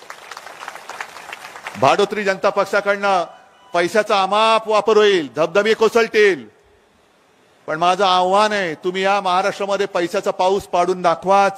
भाडोत्री जनता पक्षाकडनं पैशाचा अमाप वापर होईल, धबधबे कोसळतील, पण माझं आव्हान आहे, तुम्ही या महाराष्ट्रामध्ये पैशाचा पाऊस पाडून दाखवाच.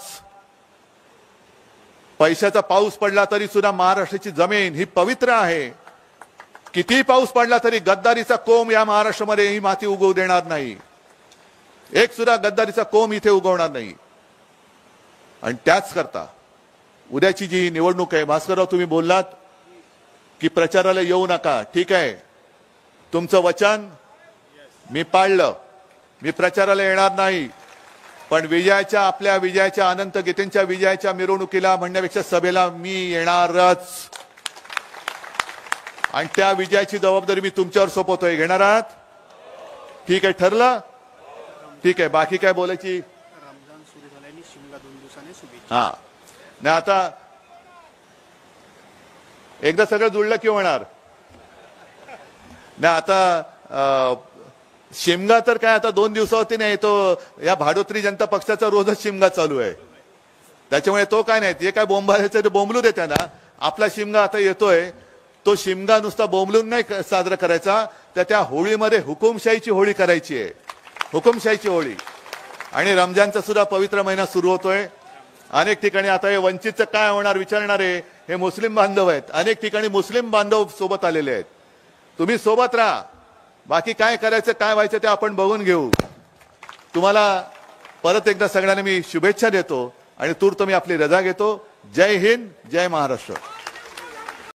पैशाचा पाऊस पडला तरी सुद्धा महाराष्ट्राची जमीन ही पवित्र आहे. किती पाऊस पडला तरी गद्दारीचा कोंब या महाराष्ट्रामध्ये ही माती उगवू देणार नाही. एक सुद्धा गद्दारीचा कोंब इथे उगवणार नाही. आणि त्याच करता उद्याची जी निवडणूक आहे, भास्करराव तुम्ही बोललात की प्रचाराला येऊ नका. ठीक आहे, तुमचं वचन मी पाळलं. मी प्रचाराला येणार नाही, पण विजयाच्या आपल्या विजयाच्या अनंत गीतेंच्या विजयाच्या मिरवणुकीला म्हणण्यापेक्षा सभेला मी येणारच. आणि त्या विजयाची जबाबदारी मी तुमच्यावर सोपवतोय. घेणार आहात? ठीक आहे, ठरलं? ठीक आहे. बाकी काय बोलायची? रमजान सुरू झाल्याने शिमला दोन दिवसांनी शुभेच्छा. हा नाही, आता एकदा सगळं जुळलं की होणार नाही. आता शिमगा तर काय आता दोन दिवसावरती नाही, तो या भाडोत्री जनता पक्षाचा रोजच शिमगा चालू आहे. त्याच्यामुळे तो काय नाही, ते काय बोंबायचं ते बोंबलू दे त्यांना. आपला शिमगा आता येतोय, तो शिमगा नुसता बोंबलून नाही साजरा करायचा, तर त्या होळीमध्ये हुकुमशाहीची होळी करायची आहे. हुकुमशाहीची होळी. आणि रमजानचा सुद्धा पवित्र महिना सुरू होतोय. अनेक ठिकाणी आता हे वंचितचं काय होणार विचारणारे हे मुस्लिम बांधव आहेत. अनेक ठिकाणी मुस्लिम बांधव सोबत आलेले आहेत. तुम्ही सोबत राहा. बाकी काय करायचं काय व्हायचं ते आपण बघून घेऊ. तुम्हाला परत एकदा सगळ्यांना मी शुभेच्छा देतो आणि तूर्त मी आपली रजा घेतो. जय हिंद, जय महाराष्ट्र.